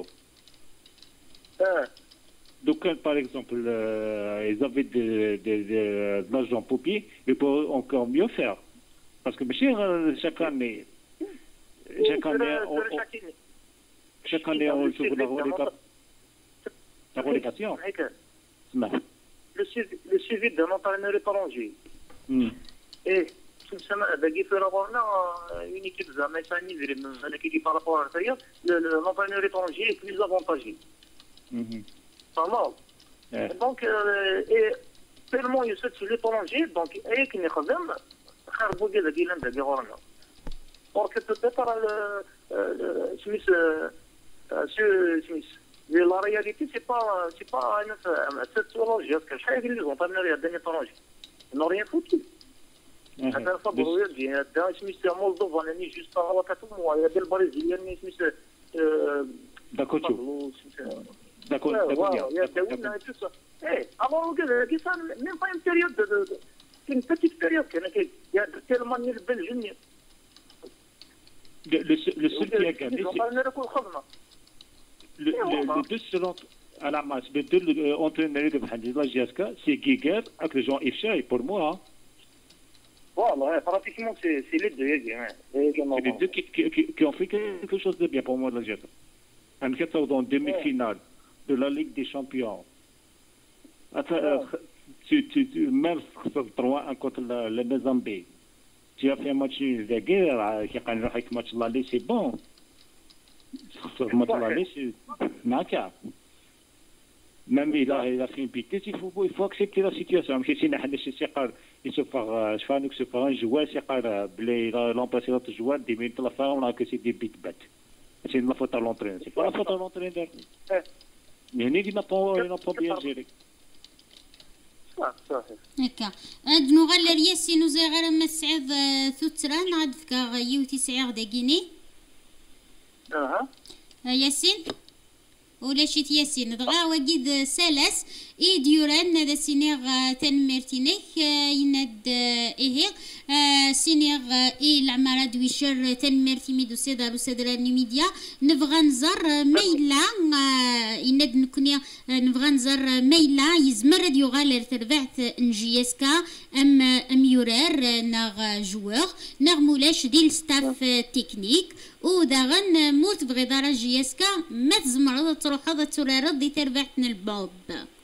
Donc par exemple, euh, ils avaient de, de, de, de l'argent pour pied, ils peuvent encore mieux faire. Parce que monsieur, chaque année, chaque année, on, on, chaque année, on joue la relégation. Le suivi, le suivi d'un entraîneur étranger. Mm. Et tout ça, il faut avoir une équipe qui par rapport à l'intérieur, l'entraîneur étranger est plus avantagé. Mm-hmm. Pas mal. Yeah. Donc, euh, et tellement il y a l'étranger, donc, et qui n'est pas même, خربوا ديال هذه لندا اللي غورنا. Or que peut-être le Smith, Smith. La réalité, c'est pas, c'est pas une sociologie, parce que chaque ils ont pas mené des étrangers. Ils n'ont rien foutu. هذا فبراير دي هذا سميت مولدوفا اللي جوست على كاتو موا هذا البرازيليان اللي سميت داكوتشو داكو داكو يا داونا tout ça. Eh, avant que qui ça même pas une période de une petite période qu'il y a tellement de Belgiens. Le le le seul qui a gagné le le deux seuls à la masse les deux entraîneurs de la G S K c'est Giger avec Jean Ifcha et pour moi voilà pratiquement c'est c'est les deux c'est les deux qui qui qui ont fait quelque chose de bien pour moi de la G S K en quatre dans demi-finale de la Ligue des Champions. Tu, tu, tu, même trois un contre le Mozambique. Tu as fait un match de guerre, qui a un match de l'aller, c'est bon. Le match de l'aller, c'est naka. Même il a, il a fait une petite, il faut, il faut accepter la situation. Même si c'est Sekar, il se fait, je fais que se fait un joueur, Sekar, il a remplacé l'autre joueur, dix minutes à la fin, on a que c'est des big bets. C'est la faute à l'entraîneur. C'est pas la faute à l'entraîneur. Mais il n'a pas, il n'a pas bien géré. هكا عاد نغال رياسي نزيغ ما سعيد ثوتران عاد فكا يوتي سعيغ داكيني اها ياسين ولا شيت ياسين دغا وكيد سالاس اي ديوران هذا سينيغ تنمرتينيك يناد ايه سينيغ اي العمارة دويشر تنمرتي ميدو سيدار وسيدر ميديا نبغى نزر ميلا يناد نكوني نبغى نزر ميلا يزمر ديو غالر تربعت نجيسكا ام ام يورار ناغ جوور ناغ مولاش ديال ستاف تكنيك وداغن موت بغي دار جيسكا ما تزمر تروح هذا ترارض دي تربعتنا الباب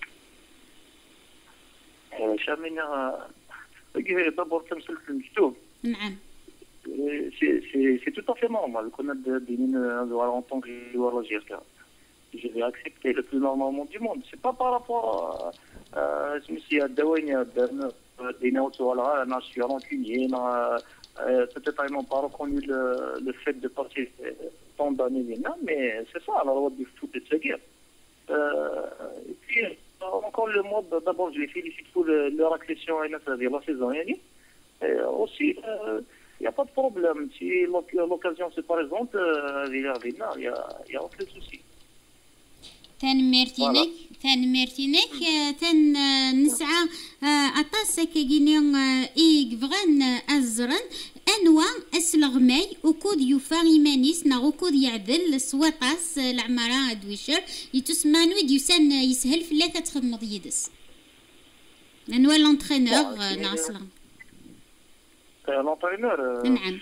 شامينا دابور تمثل في المكتوب نعم. C'est tout à fait normal qu'on a des en tant que joueur au G S K. Je vais accepter le plus normalement du monde. C'est pas par rapport à si à Dawani, des notes ou à la je suis rancunier, peut-être ils n'ont pas reconnu le, le fait de passer tant d'années là, mais c'est ça la loi du foot et de se guerre. Et puis encore le mode, d'abord je les félicite pour le, leur accession à la saison. Et aussi il n'y a pas de problème. Si l'occasion se présente, il n'y a, y a aucun souci. تنمرتينك تنمرتينك تن نسعى أطاس كجينيون إيج فغان أزرن أنواع أسلغمي وكود يفاغ يمانيس نغو كود يعدل سواطاس العمارة دويشر يتسمان ويد يسان يسهل في لاثة تخدمض يدس أنواع لونترينور ناصلا لونترينور نعم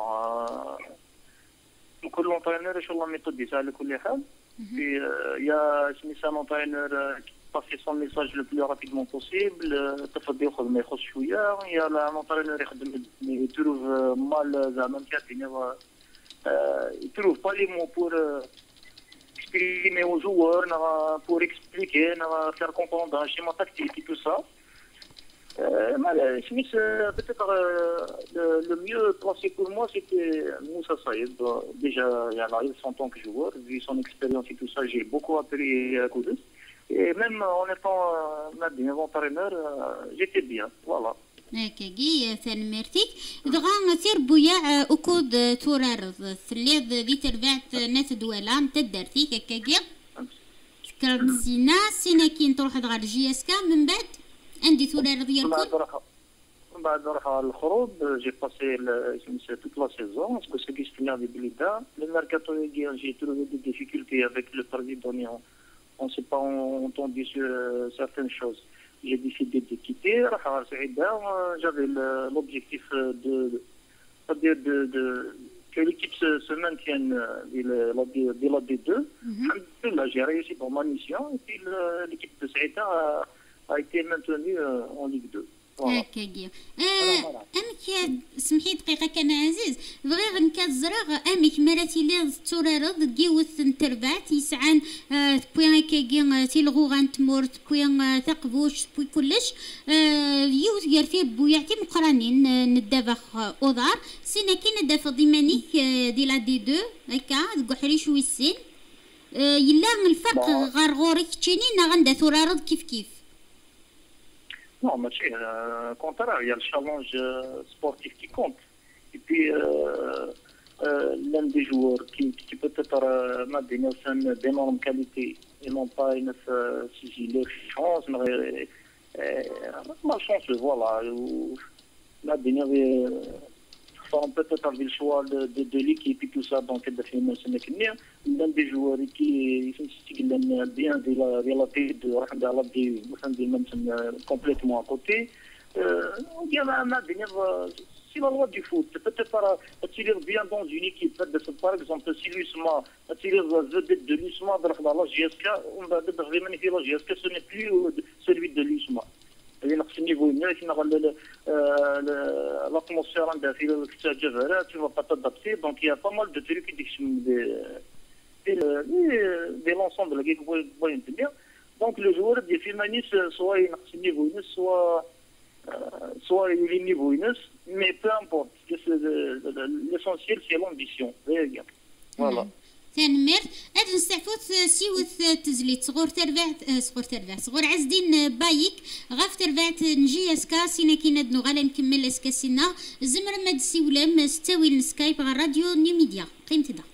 كل لونترينور إن شاء الله ميثود على كل حال. Puis il euh, y a un entraîneur euh, qui passe son message le plus rapidement possible. Il y a un entraîneur qui trouve mal, euh, il trouve pas les mots pour euh, exprimer aux joueurs, pour expliquer, faire comprendre un schéma tactique et tout ça. Euh, Smith, euh, peut-être euh, le, le mieux placé pour moi, c'était Moussa Saïd. Déjà, il y a en tant que joueur, vu son expérience et tout ça, j'ai beaucoup appris à Koudous. Et même en étant euh, entraîneur, euh, j'étais bien. Voilà. هكاكي تنمرتيك دغا ثير بويا أكود تورارض ثليض ذي تربعت ناس دوالة متدرتيك هكاكي كرد سينا سينا كي تروح غير جي اس كا من بعد عندي تورارض ديالكم من بعد نروح على الخروج جي باسي toute la saison parce que ce qui se finit avec Blida le mercato j'ai trouvé des difficultés avec le président on ne s'est pas entendu sur certaines choses. J'ai décidé de quitter. J'avais l'objectif de, de, de, de que l'équipe se, se maintienne dès la D deux. Mm-hmm. Là, j'ai réussi dans ma mission et puis l'équipe de Saïda a, a été maintenue en Ligue deux. هكاكي امك سمحي دقيقه كان عزيز بغي غنكات زراغ امك مراتي لي تورارض كيوث نتربع تيسعان بوين هكاكي تيلغو غنتمور بوين ثقبوش بوي كلش يوث يرفي بويعتي مقرانين ندافخ اوضار سينا كي ندافع ديمانيك دي لا دي دو هكا كحريش ويسين يلا الفرق غير غورك تشيني نا غندا تورارض كيف كيف. Non, mais c'est euh, contraire, il y a le challenge euh, sportif qui compte. Et puis, euh, euh, l'un des joueurs qui, qui peut-être m'a donné une d'énorme qualité et non pas une euh, si j'ai leur chance, mais euh, ma chance, voilà. M'a donné euh, peut-être avec le choix de, de, de l'équipe et tout ça, donc de faire une l'un des joueurs qui est bien relaté de la complètement à côté. Il y a un c'est la loi du foot. Peut-être pas attirer bien dans une équipe. Par exemple, si l'U S M A attirer la vedette de l'U S M A dans la G S K, on va vraiment dire la G S K, ce n'est plus celui de l'U S M A. C'est le niveau neuf, l'atmosphère en défi, tu ne vas pas t'adapter. Donc il y a pas mal de trucs de l'ensemble de la. Donc le joueur de Filmanis, soit il est niveau neuf, soit soit il est niveau neuf, mais peu importe. L'essentiel c'est l'ambition. Voilà. تنمرت هاد نستعفوت سيوث تزليت صغور تربعت صغور تربعت صغور عزدين بايك غاف تربعت نجي اسكا سينا كي ندنو غالا نكمل اسكا سينا زمر ماد سيولام ستاوي السكايب على راديو نيو ميديا قيمتي دا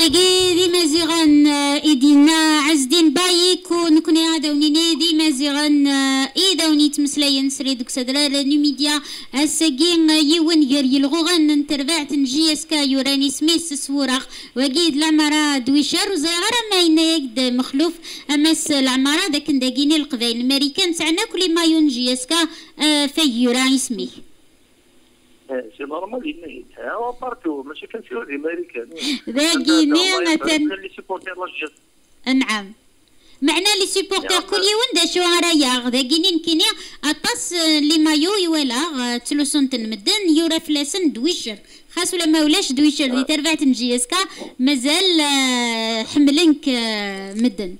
ذاكي دي مزيغان إيدينا عزدين بايك ونكوني عداونيني دي مزيغان إيداوني تمسلاين سريدك سدرار نميديا الساقين يون غير يلغوغان انترفعت نجي اسكا يوراني سميس سوراخ وقيد العمارة دويشار وزيغارة ما ينايقد مخلوف أمس العمارة داك نداقيني القبائل الماريكان سعنا كل ما ينجي اسكا في يوراني سميه سي نورمال ينهي هو بارتو ماشي كنسيو دي امريكان ذاكيني مثلا لي سيبورتير لاجيت نعم معنا لي سيبورتير كل يوم دا شو رايا ذاكيني نكيني اطاس لي مايو يولا تلوسون تنمدن يورا فلاسن دويشر خاص ولا ما ولاش دويشر دي تربعت نجي اسكا مازال حملنك مدن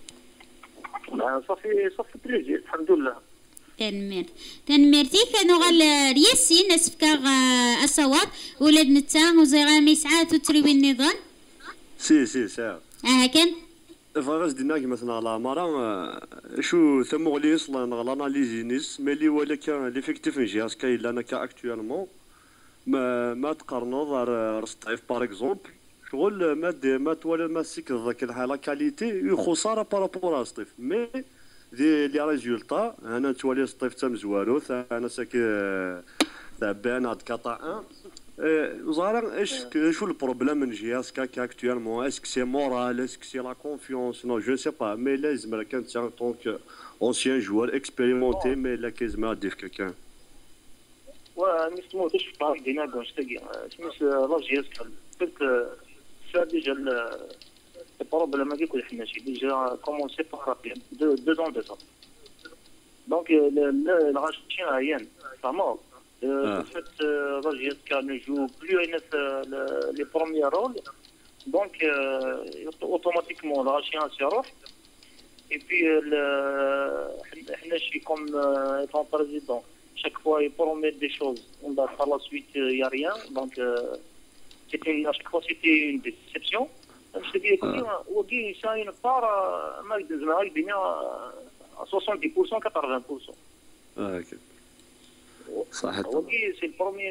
صافي صافي بليزير الحمد لله تنمير تنميرتي كانوا غال رياسين اسفكا الصوات ولاد نتا وزيغا ميسعات وتريوي النظام سي سي سي اه كان فغاز ديناك مثلا على مرة شو ثمو لي يصلا غلانا لي جينيس ملي ولا كان ليفيكتيف نجي اسكا الا انا كا اكطوالمون ما ما تقارنوا دار رصطيف باغ اكزومبل شغل ما دي ما تولا ما سيك ذاك الحاله كاليتي خساره بارابور رصطيف مي دي لي ريزولطا انا نتوالي سطيف تم زوارو انا ساكي تعبان هاد كاطا ان زهرا اش شو البروبليم من جي اسكا كاكتوالمون اسك سي مورال اسك سي لا كونفيونس نو جو سي با مي لازم كان تاع طونك اونسيان جوار اكسبيريمونتي مي لا كيزما دير كاكان ونسمو تش باغ دينا كونش تاكي سميس لا جي اسكا قلت سا ديجا le problème avec le Hnachi déjà commencé par rapide deux, deux ans de ça. Donc le, le, le rachat aérien, ça mort. Le fait que J S K ne joue plus le, les premiers rôles, donc euh, automatiquement le rachat s'arrête. Et puis le Hnachi comme euh, étant président, chaque fois il promet des choses, on va par la suite il n'y a rien. Donc euh, c'était une, à chaque fois c'était une déception. Je dis, oui, ça une part, mal de zmaï, bien à soixante-dix pour cent, quatre-vingts pour cent. Ah, ok. Oui, c'est le premier.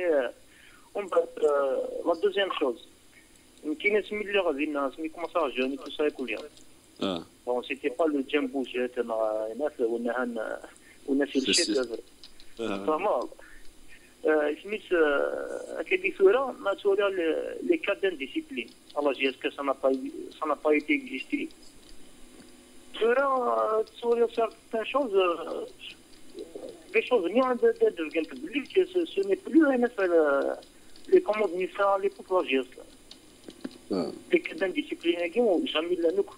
La deuxième chose, qui n'est pas le ravine, c'est comment ça, je n'ai tout ça écoulé. Bon, c'était pas le jumbo jet, on a fait le chef d'œuvre. Vraiment. Smith, à quelle histoire, ma soeur, les cas d'indiscipline. Alors, est-ce que ça n'a pas, ça n'a pas été existé? Sur certaines choses, des choses bien de de quelque que ce, ce n'est plus un effet les commandes ça les pour la geste. Les cas d'indiscipline qui ont jamais la nuque.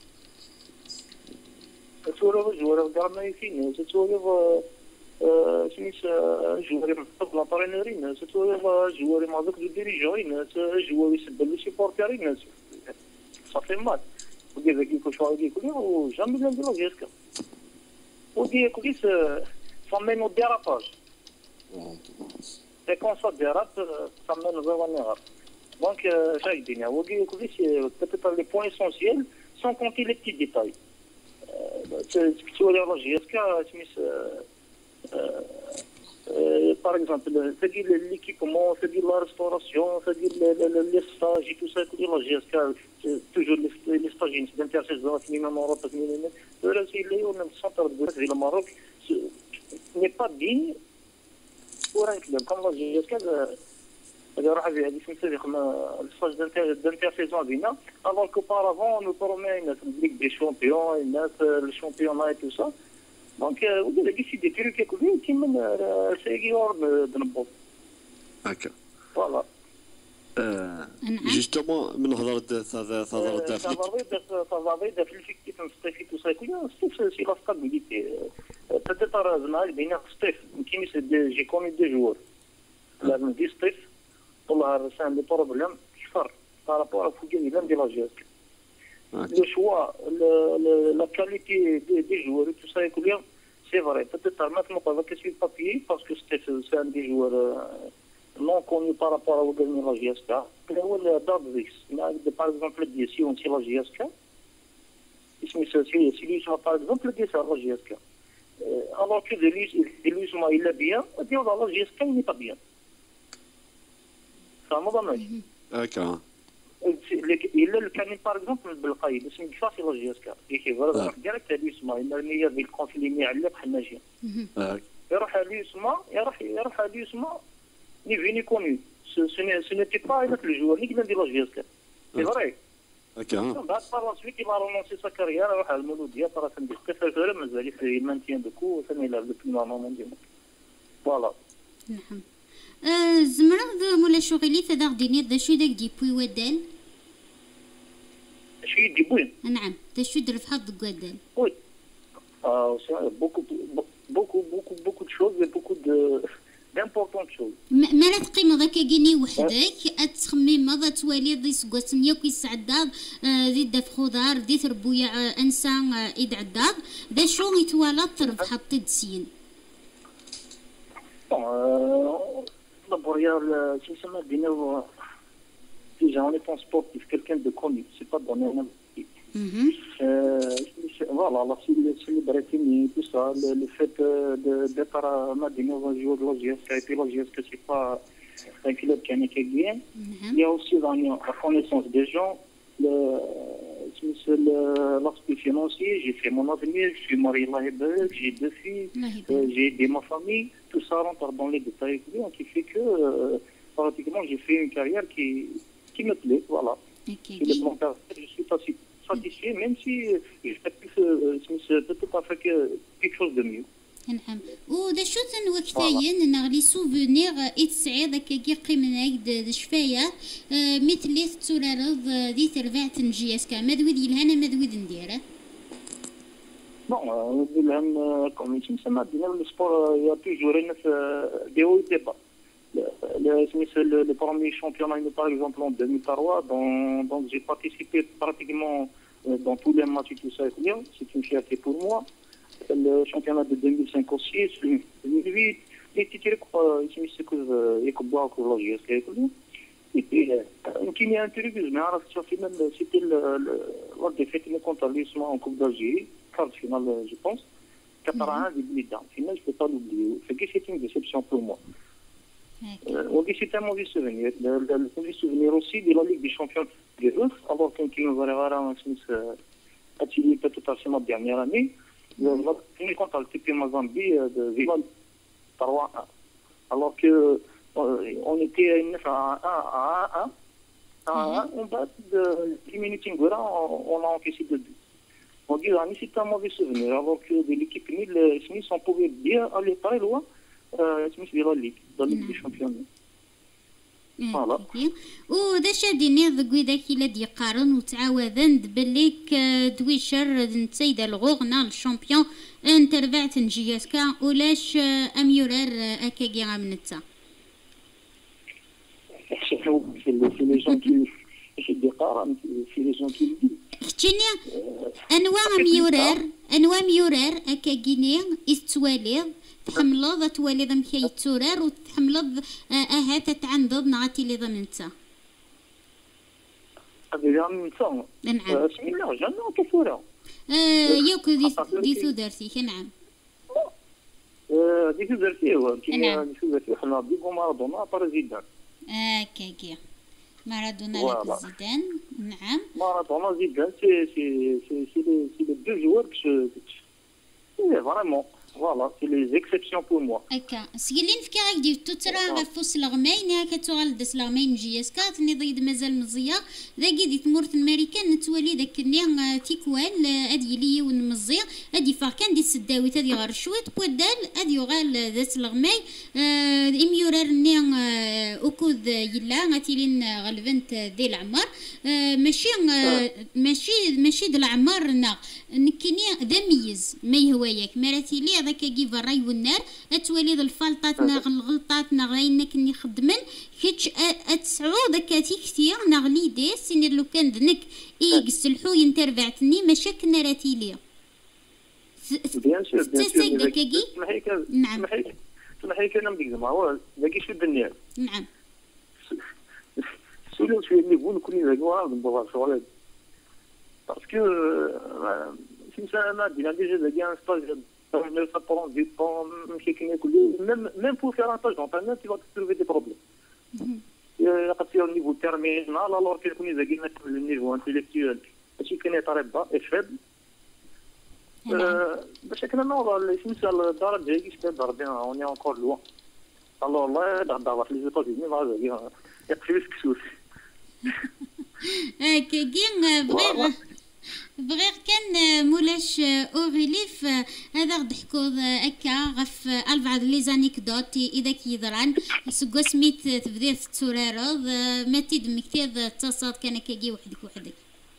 Sur le joueur regarde ici, c'est sur le سميت جواري مطلق لابارينورين سيتو جواري مازوك دو ديريجورين جواري يسبل لي سيبورتيرين صافي مات ودي ذاك يكون شو غادي يكون وجامي لا نديرو جيسكا ودي كوليس فامينو ديراباج سي كون سا ديراب فامينو زوانيغار دونك شاي الدنيا ودي كوليس بيتيتر لي بوين اسونسييل سون كونتي لي بتي ديتاي تسولي على جيسكا سميت Euh, par exemple, c'est-à-dire l'équipement, c'est-à-dire la restauration, c'est-à-dire les stages et tout ça, c'est-à-dire la G S K, toujours les, les stages d'intersaison, en Europe, le centre de le Maroc n'est pas digne pour un club comme la G S K. Le stage d'intersaison vient, alors qu'auparavant, on nous promet une Ligue des champions, le championnat et tout ça. Donc, vous avez décidé de faire quelque chose qui mène à Séguior de Nabot. D'accord. Voilà. Justement, من هضرت هضرت هضرت هضرت في الفيكتيف نصطيفي تو سايكويا ستيف سي لا ستابيليتي peut-être زمان بين ستيف يمكن يسد جي كوني دي جوور لازم دي ستيف طلع سان دي بروبليم كفر بارابور فوجي لازم دي لا جيسك le choix, le, le, la qualité des, des joueurs, tout ça, c'est vrai. Peut-être maintenant, pas que sur le papier, parce que c'est un des joueurs euh, non connus par rapport au dernier la G S K. Mais où le Dabris, par exemple, si on tire la G S K, si lui, par exemple, dit ça la G S K. Euh, alors que de lui, il est bien, et on la G S K, il n'est pas bien. Ça m'a donné. D'accord. الا الكانين باغ اكزومبل بالقايد باش نكفاصي لا جي اس كا يكيفر ديريكت هذه يسمى المرميه ذي الكونفلي يعلق حناجيه يروح هذه يسمى يروح يروح هذه يسمى ني فيني كوني سو نيتي با هذاك الجوار اللي ندير لا جي اس كا سي فري هكا بعد بار سويت كي رونونسي سا كارير روح على المولوديه ترى كندير قصه فيرا مازال في المانتيان دو كو ثاني يلعب لو نورمالمون ديما فوالا نعم زمرا مولا شغلي فدا غديني دا شو داك ديبوي ودال شو ديبوي نعم دا شو در في حظ ودال وي اه بوكو بوكو بوكو بوكو دو شوز بوكو دو دامبورطون شوز ما لا تقيم ذاك كيني وحدك اتخمم ماذا توالي ذي سكواتنيا كي سعداد ذي داف خضار ذي تربويا انسان ايد عداد ذا شو يتوالى طرف حطي دسين d'abord il y a le système de déjà on est en sportif quelqu'un de connu c'est pas donné un voilà la célébrité tout ça le, le fait d'être à Madina un joueur de la G S K et puis la G S K c'est pas un club qui est gagné il y a aussi la connaissance des gens le l'aspect financier, j'ai fait mon avenir, je suis marié là j'ai deux filles, euh, j'ai aidé ma famille, tout ça rentre dans les détails qui fait que euh, pratiquement j'ai fait une carrière qui, qui me plaît, voilà. Okay. Le plan je suis satisfait, même si je fais peut-être pas fait quelque chose de mieux. نعم ودا شو تنوكتاين نغلي سوفونير اتسعيد كي قيمناك د شفايا مثل لي تورارض دي ترفعت نجي اسكا مدويد يلهنا مدويد نديره بون بالهم كوم تسمى دينا السبور يا توجور ناس دي هو دي با le le le premier championnat par exemple en deux mille trois donc donc j'ai participé pratiquement dans tous les matchs tout ça c'est une fierté pour moi le championnat de deux mille cinq aussi, deux mille huit, les titres qui me secouent et comme boire pour la G S K. Et puis, il y a un truc que je me rappelle, c'était la défaite contre l'Isma en Coupe d'Algérie, quart de finale, je pense, quatre à un début d'un. Finalement, je ne peux pas l'oublier. C'est que c'était une déception pour moi. On dit que c'était un mauvais souvenir. Le mauvais souvenir aussi de la Ligue des Champions de Russe, alors qu'on nous avait attiré tout à fait la dernière année. Le premier contre le T P Mazembe de Villal trois à un. Alors que euh, on était à un à un, à un, on bat de dix minutes on a encaissé deux buts. On dit que c'était un mauvais souvenir, alors que de l'équipe Nil, Smith, on pouvait bien aller très loin, euh, Smith de la Ligue, dans la Ligue des Champions. فوالا ودا شاديني ذكوي داكي لا ديقارن وتعاوذن بليك دويشر نتايدا الغوغنا الشامبيون انترفعت نجي اسكا ولاش اميورار اكاكي غامنتا في لي جون كي في الديقارن في لي جون كي ختيني انواع ميورار انواع ميورار اكاكيني استوالي تحملض تواليض مكي تورار وتحملض اها تتعنضض نعاتي لي ضمنتا هذا ضمنتا نعم بسم الله جنة كفورة يوك دي ثودرتي نعم دي ثودرتي هو كي دي ثودرتي حنا ديكو مارادونا بريزيدان هكاكي مارادونا لا زيدان نعم مارادونا زيدان سي سي سي سي سي لي دو جوار كش فريمون فوالا سي لي زيكسيبسيون بور موا هكا سيلين فكي غاك دير توترا غفوس الغماين هكا توغال داس الغماين جي اس كات ني ضيد مازال مزيا ذاكي دي تمورت الماريكان نتولي داك الني تيكوال ادي لي ونمزيا ادي فاكان دي السداويت ادي غير شويط بودال ادي يغال داس الغماي اميورار ني اوكود يلا غاتيلين غلفنت دي العمار ماشي ماشي ماشي د العمار نا نكيني ذا ميز ما يهواياك مراتي لي هذاك كيفا الراي والنار اتولي الفلطات ناغ الغلطات ناغ راينا كني خدمن كيتش اتسعو داك تيكتي ناغ ليدي سيني لو كان ذنك ايكس الحوي انترفعتني ماشي كنا راتي لي بيان سور بيان سور داكاكي نعم سمحي لي انا مديك زعما هو داكي شو الدنيا نعم سولو شويه اللي يقول كل ذاك واحد نبغى شغل باسكو سيمسا انا دينا ديجا داكي ان ستاج mais ça prend du temps, même pour faire un stage d'entraînement, tu vas te trouver des problèmes. Il y يقصير النيفو تيرمينال الوغ كيكون اذا قلنا النيفو انتيليكتوال ماشي كان يطريبا افاد باش كنا نوضع سميتها الدرجه كيش كدار اوني اونكور لوا الوغ الله دابا في لي زيتازيني فوالا يقفل الكسوس هكا كين بغير بغير كان مولاش اوريليف هذا ضحكوا هكا غف البعض لي زانيكدوت اذا كيضران سكو سميت تبديت تسورارض ما تيدمك تيض تصاد كان كاكي وحدك وحدك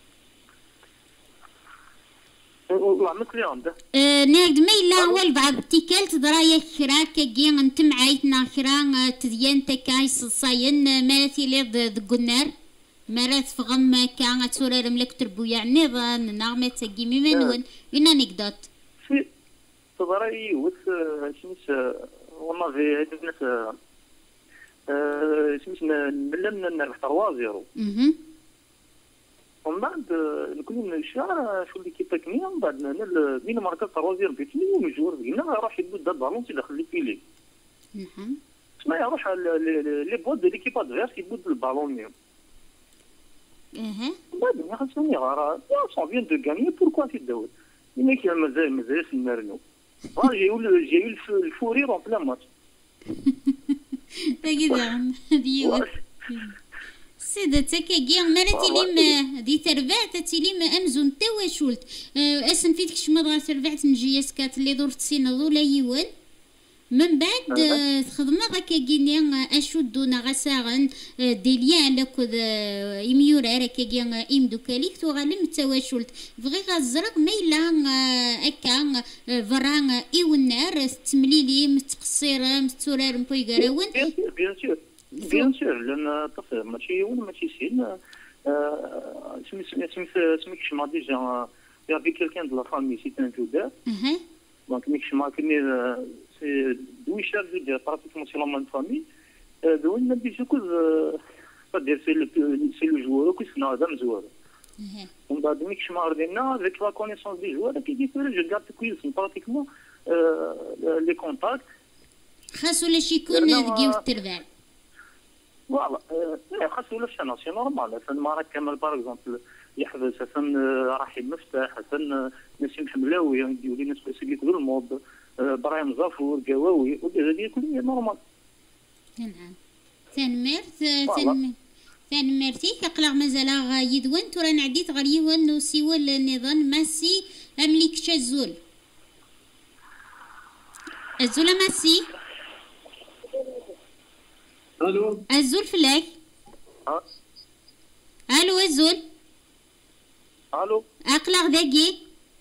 والله مثلي عنده ناقد ما إلا هو البعض تيكالت درايا كرا كاكي انتم عايتنا كرا تديان تكايس صاين مالتي ليض دقنار مرات فغم كان تسورر ملك تربو يعني ظن نغمة تجي ممنون وين نقدر في تضري وث شمس والله في هذه الناس شمس ملمنا نربح تروازيرو اها ومن بعد نكون من الشهر شو اللي كيف تكني ومن بعد مين مركز تروازير بيتني ومجور قلنا راح يبدا دار بالون يدخل لي فيلي نعم اسمع يروح لي بود دي كيبا دفيرس يبود البالون ميم اها بعد ما خصني غير سون فين دو غاني بوركوا تيداول ملي كان مازال مازال نرنو راه جايو جايو الفوري رون بلا ماتش تاكيدا ديو سيدة تاكاكي مراتي ليم دي تربعت تيليم امزون توا شولت اسن فيتك شمد غير تربعت نجي سكات اللي دورت سينا ذولا يوان من بعد خدمنا غاكا كيني اشدونا غساغن ديليان لكود يميورا راكا امدو كاليك تو غالم تواشلت بغي غازرق ميلا اكا فران ايونار تمليلي متقصيره متورار مبويغراون بيان سور بيان سور لان طفل ماشي يون ماشي سين سمي سمي سمي كشما ديجا يافي كيلكان دو لا فامي سي ان جودار دونك ميك كشما كني سي دوي شار دو براتيكمون سي لا ميم فامي دوي نبي شكوز c'est-à-dire c'est le c'est le joueur qui s'en a d'un joueur. On va dire que je m'ordonne avec la connaissance des joueurs qui dit que je garde que pratiquement les contacts. خاصو لاش يكون دقيق التربع. فوالا خاصو لاش انا سي نورمال حسن مارك كامل باغ اكزومبل يحبس حسن رحيم مفتاح حسن نسيم حملاوي يولي ناس سيدي كل الموض ابراهيم زافور قواوي وهذه كلها نورمال. نعم. تنمرت تن تنمرتي كقلق مازال يدون ترى نعديت غير يون سوى النظام ماسي امليك شازول الزول ماسي الو الزول فلاك الو الزول الو اقلق دقي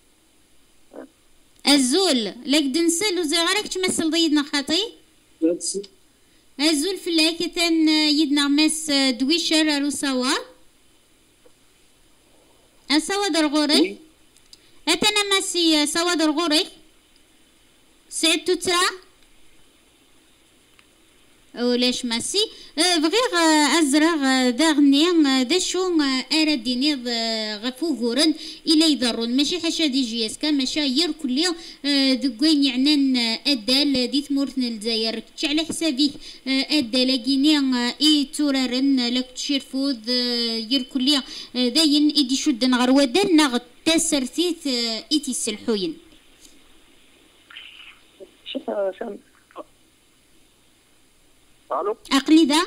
الزول لك دنسل وزغارك تمثل ضيدنا خاطي الزول فلاك تن يدنا مس دويشر الو سوا اسوا درغوري اتنا ماسي سوا درغوري سعد تترا ولاش ماسي بغيغ ازرغ داغني داشو ارديني غفوغورن الى يضرون ماشي حاشا دي جي اس كا مشاير كل دكوين يعنان ادال دي تمورتنا الجزائر على حسابي ادال كيني اي تورارن لك تشيرفود ير كل داين ايدي شدن غير ودان نغ تسرتيت ايتي السلحوين شان الو عقلي ذا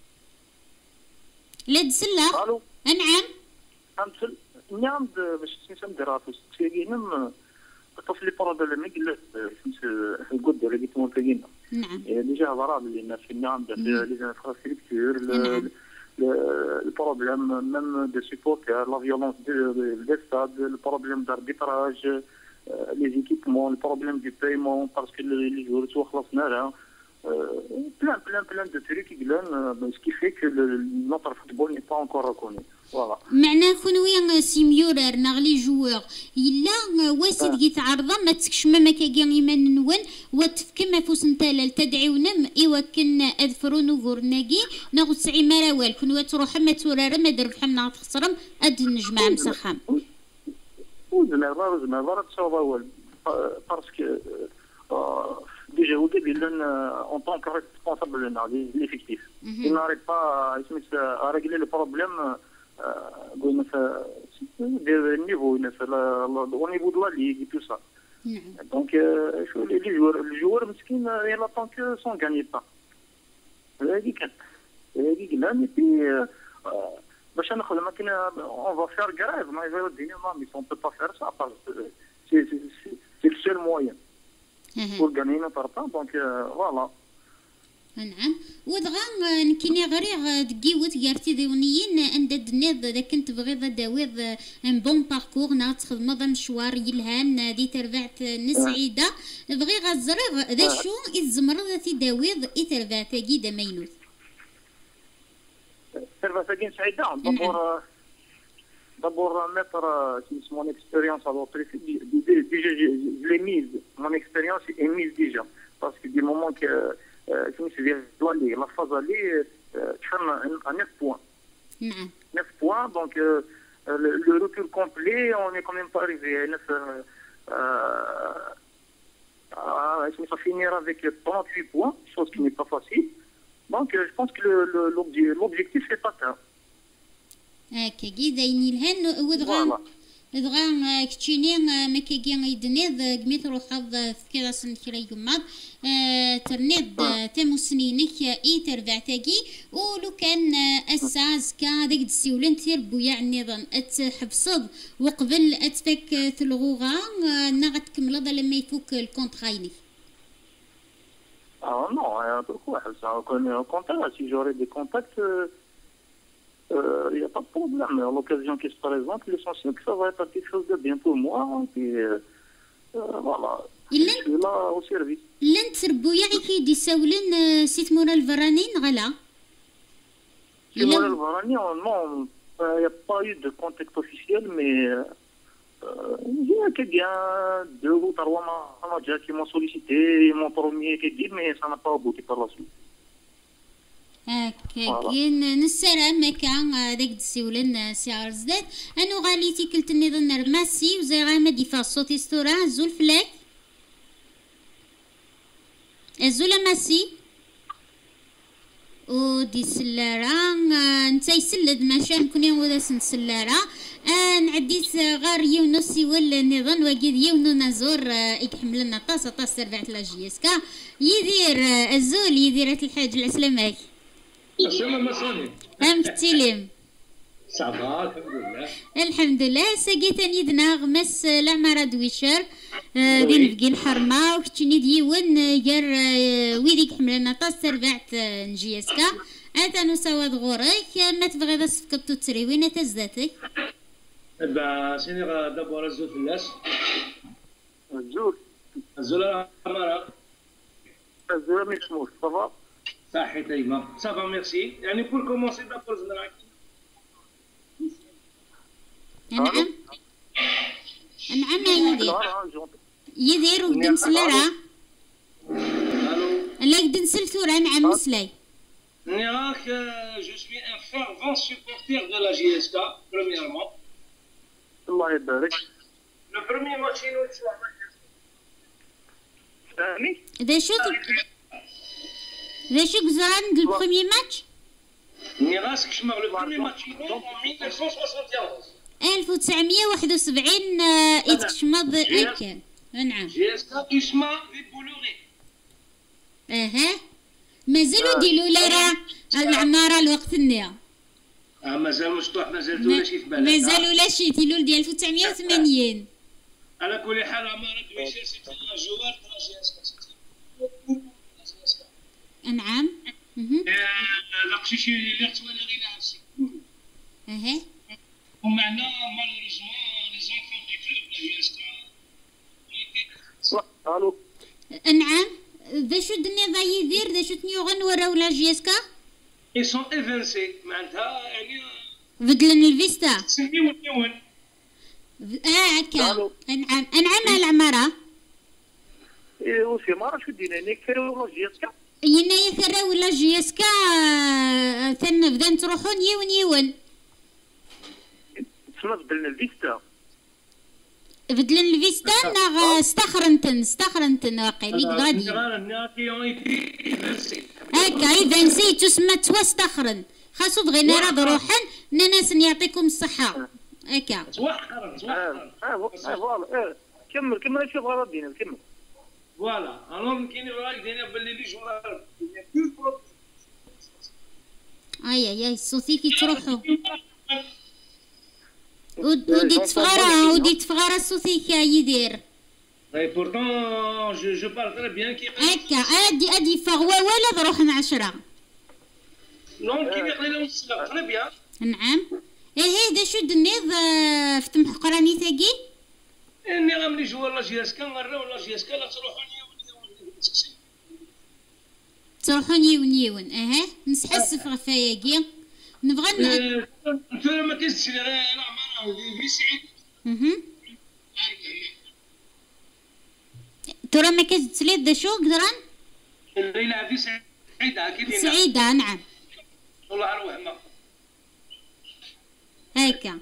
لا تسلا الو انعم امثل نعم باش تسمى دراسه تيجينا الطفل بروبليم قلت القد اللي قلت مونتينا نعم ديجا هضره اللي الناس في النعم لي انفراستركتور البروبليم ميم دو سيبورتر لا فيولونس دي ستاد البروبليم داربيتراج لي زيكيبمون البروبليم دو بايمون باسكو لي جور تو خلصنا لها plein, plein, plein de trucs qui viennent, ce qui fait que le, notre football n'est pas encore reconnu. Voilà. معناه كونويا سيميورر نغلي جوور إلا واسد جيت عرضة ما تسكش ما كاين يمان نون وتفكما فوس نتالا تدعيونا إيوا كنا أذفرون وغورناكي ناخد سعي مراوال كونوا تروح ما تورار ما درب حنا تخسرم أد نجمع مسخام. وزنا راه وزنا راه تصاوبوا باسكو déjà au début en tant que responsable de l'effectif. Il n'arrive pas à régler le problème au niveau, au niveau de la ligue et tout ça. Donc les joueurs, les joueurs مسكين il attend que son gagne-pain. هذه كانت هذه كلام et puis باش نخدم كنا on va faire grève ما يبغيو الدنيا ما mais on peut pas faire ça parce que c'est c'est le seul moyen pour gagner notre temps donc voilà. نعم ودغا نكيني غير دقيوت غارتي ديونيين عند الدنيا اذا كنت بغيض داويض ان بون باركور نا تخدم مشوار يلهان دي تربعت نسعيده بغي غزرغ ذا شو الزمرض تي داويض اي تربعت كيدا مينوت تربعت سعيده دابور دابور mettre mon expérience à votre déjà je l'ai mise mon expérience est mise déjà parce que du moment que la phase aller à neuf points. neuf points, donc euh, le, le retour complet, on n'est quand même pas arrivé à neuf. Euh, ça finira avec trente-huit points, chose qui n'est pas facile. Donc euh, je pense que l'objectif est atteint. Voilà. دغا كتشيني ما كيجي يدنيض قميت روحض فكراس نكري يماض ترنيض تامو سنينك اي تربعتاكي ولو كان اساس كا ديك السيولين تير بويا النظام اتحبصد وقبل اتفك تلغوغا نا غتكمل هذا لما يفوك الكونترايني. اه نو pourquoi ça on contact si j'aurais des contacts il euh, n'y a pas de problème. À l'occasion qui se présente, l'essentiel que ça va être quelque chose de bien pour moi. Et euh, euh, voilà. Je suis là au service. لن تربو يعني كي دي ساولن سيت مورا الفرانين غلا؟ سيت مورا الفرانين non, il n'y a pas eu de contact officiel, mais euh, il y a quelqu'un, deux ou trois managers qui m'ont sollicité, mon premier qui dit, mais ça n'a pas abouti par la suite. هكا كاين نسرا مكا داك السيولن سي زداد انو غاليتي كلت النظام رماسي وزي غاما دي فاصوتي ستورا زول فلاك الزول ماسي و دي سلارا نتا يسلد ماشا نكون يوم نسلارا نعديت غار يونس ولا النظام وكيد يونو نزور يحمل لنا طاسه طاس ربعت لا جيسكا يدير الزول يدير الحاج العسلامك السلام عليكم. أم كتيلم. صافا الحمد لله. الحمد لله ساقيتني دنا غمس العمارة دويشر دين فقي الحرمة وكتشني ديون يار ويديك حملنا طاس تربعت نجيسكا أتا نساوى غورك ما تبغي ذا سفكتو تريوين تزداتك. با سيني دابور الزول فلاس. الزول. الزول العمارة. الزول ميسموش صافا. صحي تايما صافا ميرسي يعني بور كومونسي دابور زنراك نعم نعم يدير يدير ودنسلرا لا دنسل ثورا نعم مسلاي نياك جو سوي ان فيرفون سوبورتير دو لا جي اس كا بريميرمون الله يبارك لو بروميير ماتش نو ثاني ذا شو ذا شو كزران دو بروميير ماتش نيغاس كشمر لو بروميير ماتش نو ألف وتسعمية وواحد وسبعين إتكشمض هكا نعم جي اس كا اسمها في بولوري اها مازالوا ديلو لرا العمارة الوقت النيا اه مازال مشطوح مازال ولا شي في بالك مازال ولا شي ديلو ديال ألف وتسعمية وثمانين على كل حال عمارة دويشير سيتي لا جوار تاع جي اس كا نعم داكشي اللي رتوالي غير عرسي اها ومعنا مالوريزمون لي زونفون دي كلوب لا جي اس كا الو نعم ذا شو الدنيا ذا يدير ذا شو تنيوغن وراو لا جي اس كا اي سون ايفنسي معناتها يعني بدلن الفيستا سميو نيون اه هكا نعم نعم العمارة اي وسي ما شو دينا نكرو لا جي اس كا ينا يكراو لا جي اس كا ثن بدان تروحون يون يون تسمى بدلنا الفيستا بدلن الفيستا نا استخر انت ستخرنتن ستخرنتن واقيلي غادي هكا اذا نسيت تسمى توستخرن خاصو بغينا راه روحن ناس يعطيكم الصحه هكا توخرن توخرن اه فوالا كمل كمل شوف غلط دينا كمل فوالا الوغ كاين راك دينا باللي لي جوار اي اي اي صوتي كي تروحو ودي تفغرا ودي تفغرا صوتي كي يدير اي بورتون جو جو بار تري بيان كي هكا ادي ادي فغوا ولا بروحنا عشرة نون كي يقري لهم السلام تري بيان نعم ايه هذا شو دنيض فتم قراني ثقي اني غاملي جوار لا جياسكا غير لا جياسكا لا تروحوا تروحوا نيون نيون اها نسحسف غفاياكي نبغى انت ما كنتش انا ما في سعيد اها ترى ما كنتش لي شو قدران الليله في سعيده اكيد سعيده نعم والله على وهمه هكا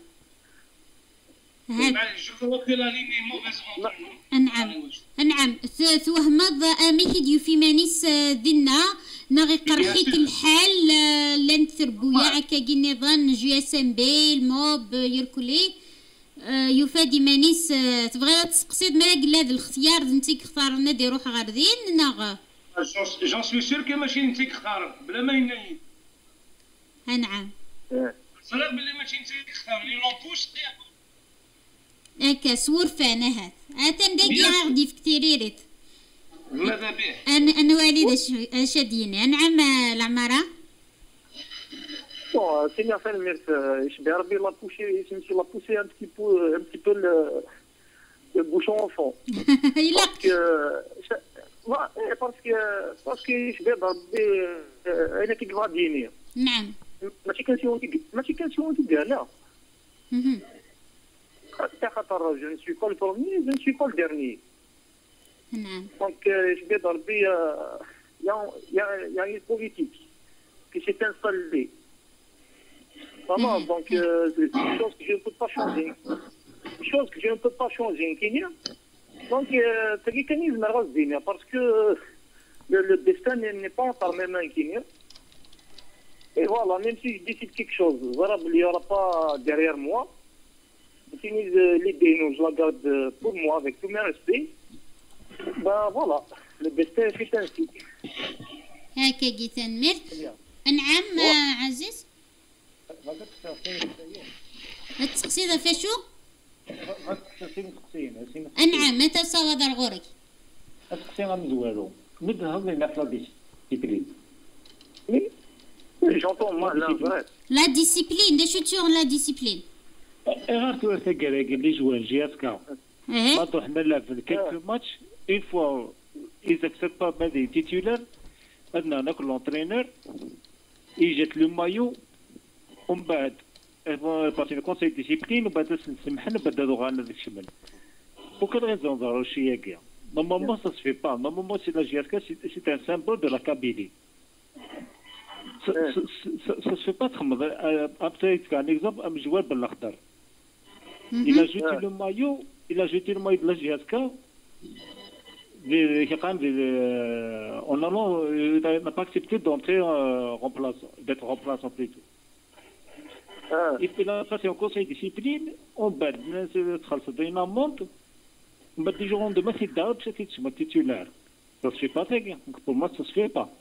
نعم نعم توهمض اميكي ديو في مانيس دينا نغي قرحيك الحال لان تربويا عكا كي نظام جي اس ام بي الموب يركلي يفادي مانيس تبغي تسقسيد ما قال هذا الاختيار انتي اختارنا دي روح غاردين ناغ جون سوي سور كي ماشي انتي اختار بلا ما ينايد نعم صراحه بلي ماشي انتي اختار لي لومبوش هكا سورفان هات هاتن داكي غادي في كتيريريت ماذا به انا انا والد شاديني نعم العماره بون سيني فان ميرت يشبه ربي لا بوشي يسمي لا بوشي ان بتي بو ان بتي بو لو بوشون او فون باسكو باسكو باسكو يشبه ربي انا كي غاديني نعم ماشي كنسيون ماشي كنسيون كاع لا خاطر جو نسوي كول بروميي جو نسوي كول ديرني نعم دونك يشبه ربي يا يا يا بوليتيك qui s'est installé. Vraiment, donc, euh, c'est une chose que je ne peux pas changer. Une chose que je ne peux pas changer en Kenya. Donc, c'est un mécanisme rasdine, parce que le, le destin n'est pas par mes mains en Kenya. Et voilà, même si je décide quelque chose, voilà, il n'y aura pas derrière moi. L'idée, je la garde pour moi, avec tout mes respects. Ben voilà, le destin est ainsi. هكا جيت نمر نعم عزيز التقصيدة فاشو نعم متى صواد الغوري التقصيدة مزوالو مد هذا نفلا ديسيبلين لا ديسيبلين دي شو لا ديسيبلين غير تو ثقراك اللي جوان جياسكا ما طحنا لا في كالكو ماتش اون فوا ils acceptent pas بدي تيتولار عندنا هناك لونترينور يجات لو مايو ومن بعد باسي كونساي ديسيبلين وبعد نسمحنا بعد غانا داك الشمال وكان غير نظهروا شي كاع نورمالمون سا سفي با نورمالمون سي لا جي اس كا سي ان سامبل دو لا كابيلي سا سفي با تخمض ابتاي كان اكزومبل ام جوار بالاخضر الى جوتي لو مايو الى جوتي لو مايو دو لا جي اس كا en allant, il n'a pas accepté d'entrer euh, remplaçant, d'être remplaçant plutôt. Ah. Et puis là, ça c'est un conseil de discipline, on bat, c'est une amende, on bat des jours de ma c'est d'art, c'est titulaire. Ça se fait pas très bien, pour moi ça se fait pas.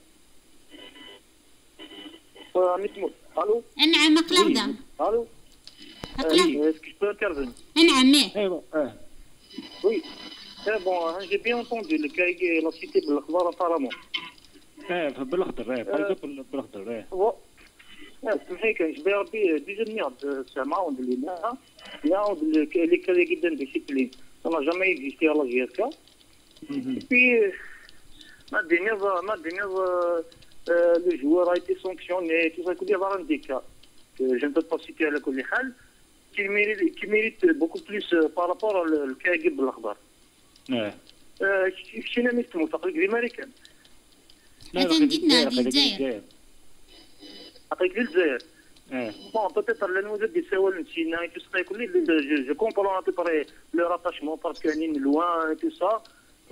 Allô? نعم أقلع Allô? Est-ce que je peux intervenir? نعم. Oui. Eh bon, j'ai bien entendu le cas il a cité بالاخبار apparemment. ايه بالاخضر ايه بالاخضر بالاخضر ايه. سمحي كان جبي ربي ديجا نياض سامعون اللي لا نياض اللي كان جدا ديسيبلين. انا جامي اكزيستي على جي اس كا. Puis ما دينيز ما دينيز le joueur a été sanctionné tout ça كل هذا عندك. Je ne peux pas citer على كل حال qui mérite qui mérite beaucoup plus par rapport au cas بالاخضر. اه شنو نسمو تقريبا الامريكان لا تندينا دي الجزائر تقريبا الجزائر اه بون بوتيتر لانه زاد يساوي نتينا تو سا كل جو كومبرون ا بو بري لو راتاشمون باسكو كاينين لوان تو سا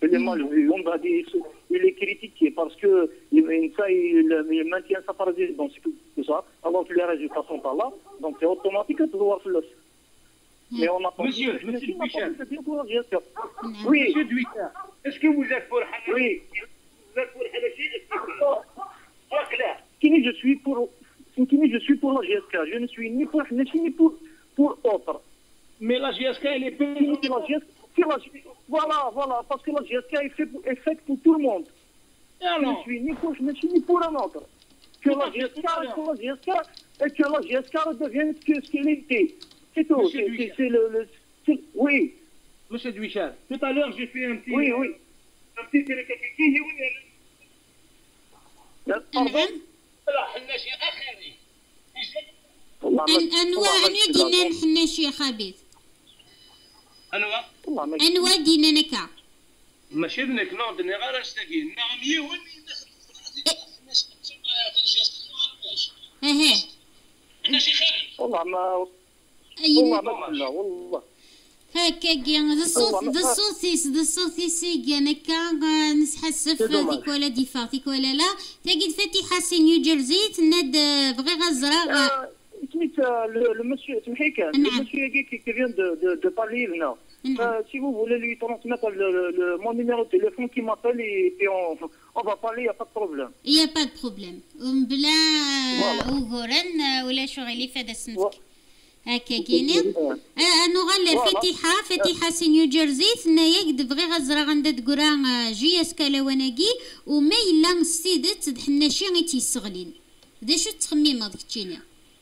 Il est mal vu. On va dire, il est critiqué parce que il, il, il maintient sa présidence, tout ça, alors que les résultats sont pas là. Donc c'est automatique de devoir faire le. Mais on n'a pas Monsieur, dit, monsieur Duichard. Oui. Monsieur Duichard, est-ce que vous êtes pour Hanafi? Oui. Vous êtes pour Hanafi? Sois clair. Kini, je suis pour. Kini, je suis pour la G S K. Je ne suis ni pour Hanafi ni pour pour autre. Mais la G S K, elle est payée. Voilà, voilà, parce que la G S K est faite est fait pour tout le monde. Ah je ne suis ni pour, je ne suis ni pour un autre. Que la G S K, que la G S K, et que la G S K devienne ce que- ce qu'elle était. C'est tout. Monsieur C'est Duichard. c'est le, le- c'est- oui, Monsieur Duichard, tout à l'heure, j'ai fait un petit. oui, oui. Un petit télécapité. Pardon. لا حنا شي اخرين والله ما- أن- أنواع والله ما أنواع تشكي دينا الله. نحنا شي خبيث انواع والله ما أنواع دينا نكا ماشي بنك نوض ني غير اشتاقين نعم يهون أها حنا شي خارج والله ما أي والله ما تشكي الله والله. هكا كان ذا الصوت والله ما- ذا الصوتيس ذا الصوتيسي كان كان نسحسف C'est dommage. هذيك ولا دفاع هذيك ولا لا تجد فاتحة سي نيو جيرسي تناد بغي غزرة Euh, Smith, euh, le, le monsieur, Smith, le Non. monsieur qui, qui qui vient de, de, de parler, là. Euh, si vous voulez lui transmettre le, le, le- mon numéro de téléphone qui m'appelle et puis on, on va parler, il n'y a pas de problème. يا با بروبليم بلا Voilà. وغورن ولا شغلي فهذا Voilà. السنفك هكا كاينين Euh, انو غال Voilà. فاتحه فاتحه سي نيو جيرسي تنايا قد بغي غزرا غندا تقرا جي اس كالا وناكي وما الا ستيدت دحنا شي غي تيسغلين دا شو تخميم هذيك تشيني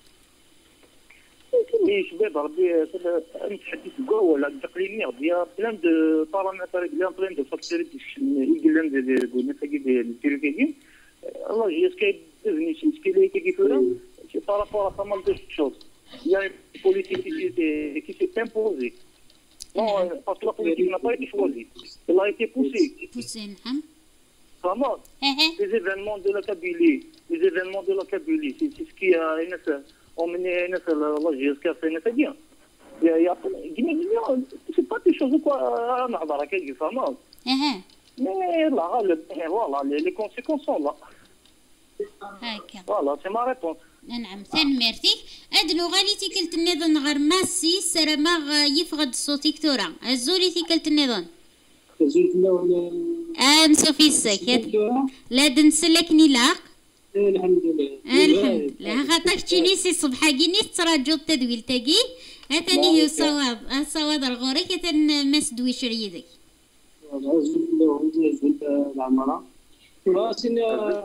اللي شباب ربي نتحدث كاع ولا التقليديه ديال بلان دو بارامتر بلان بلان دو فاكتور يقلن دي دي نتاكي دي التيريكيين الله جي اس كاي ديفني شي سكيلي كي فورا سي بارابور ا pas mal de choses. Il y a une politique qui s'est qui s'est imposée. Non, euh, parce que la politique n'a pas été choisie. Elle a été poussée. بوسي نعم Vraiment, اها les événements de la Kabylie, les événements de la Kabylie, c'est c'est ce qui a emmené la G S K à faire bien. Il y a, il y a, Guinée, Guinée, c'est pas des choses quoi, à Nahbara, quelque chose. اها Mais là, le- voilà, les, les conséquences sont là. هكا Voilà, c'est ma réponse. نعم ثان ميرتيك ادنو غالي تيكلت النظام غير ماسي سرما يفقد صوتيك تورا الزولي تيكلت النظام زلت له ولا اه نسوفي الساك لا دنسلكني لاق الحمد لله الحمد لله خاطر تشيني سي صبحا كيني تراجو التدويل تاكي اتاني هي صواب الصواب الغوري كتن ماس دوي شريدك زلت له زلت العمره راسنا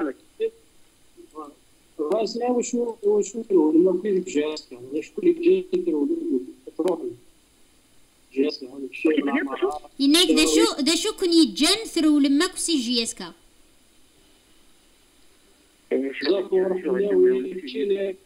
راسنا وشو وشو تقول ما كاين جاسك شكون اللي جاي تقول تروح جاسك هذا الشيء العمره هناك دا شو دا شو كون يتجان ثرو لما كسي جي اس كا زاك ورحنا ويمشي لك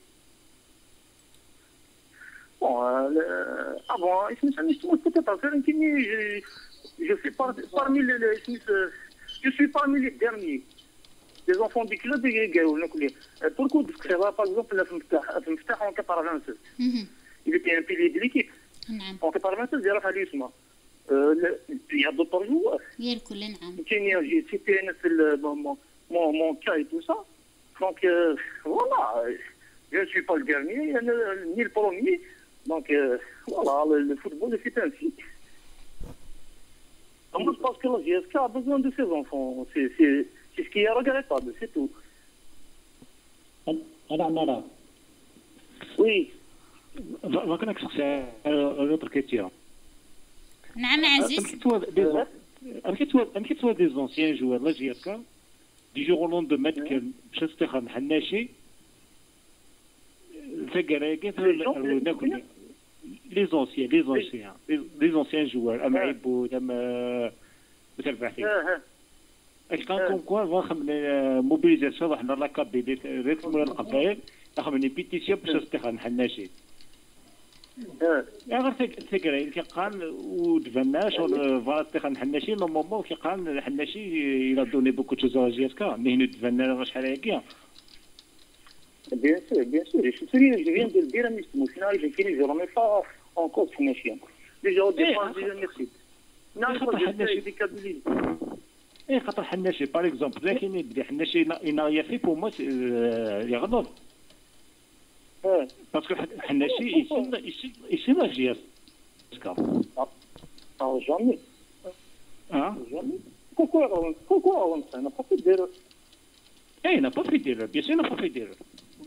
Bon, euh, le- ah bon, je peut-être à faire un kiné, je, je suis par, parmi les, les euh, je suis parmi les derniers. Les enfants du club et les Pourquoi parce que ça va par exemple le Mftah en quatre-vingt-seize. Il était un pilier de l'équipe. En quatre-vingt-seize, il y a Rafali Ousma. Il y a d'autres joueurs. يركل نعم Kenya, j'ai cité le- mon, mon, mon, mon cas et tout ça. Donc euh, voilà, je ne suis pas le dernier, euh, ni le premier. Donc euh, voilà, le, le football c'est ainsi. Moi je pense que la G S K a besoin de ses enfants. C'est c'est- c'est ce qui est regrettable, c'est tout. انا عمارة Oui. ما كان نسقسي لوطر كيتيا نعم عزيز انا كيتوا دي زونسيان جوار لا جي اس كا دي جور لون دو مات كان باش تستخدم حناشي فكراكي ناكل لي زونسيان لي زونسيان لي زونسيان جوار ام عيبود ام تربحتي اش كان كون كوا واخم موبيليزاسيون حنا لا كابي ريتم ولا القبائل اخم ني بيتيسيون باش تستخدم حناشي يا غير تكرا كي قال ودفناش فوالا تيخان حناشي نورمالمون كي قال حناشي الى دوني بوكو دو شوز جي اس كا مي هنا دفنا شحال هكا Bien sûr, bien sûr. Je suis sérieux, je viens de le dire à mes au final, j'ai fini, je ne remets pas en cause ce machin. Déjà au départ, déjà merci. Non, il faut que je décabilise. اي خاطر حناشي باغ اكزومبل لكن يبدا حناشي يناغيا في بو مو يغلط باسكو حناشي يسمى يسمى جي اس كا اه جامي اه جامي كوكو كوكو انا با في دير اي نا با في دير بيان سي نا با في دير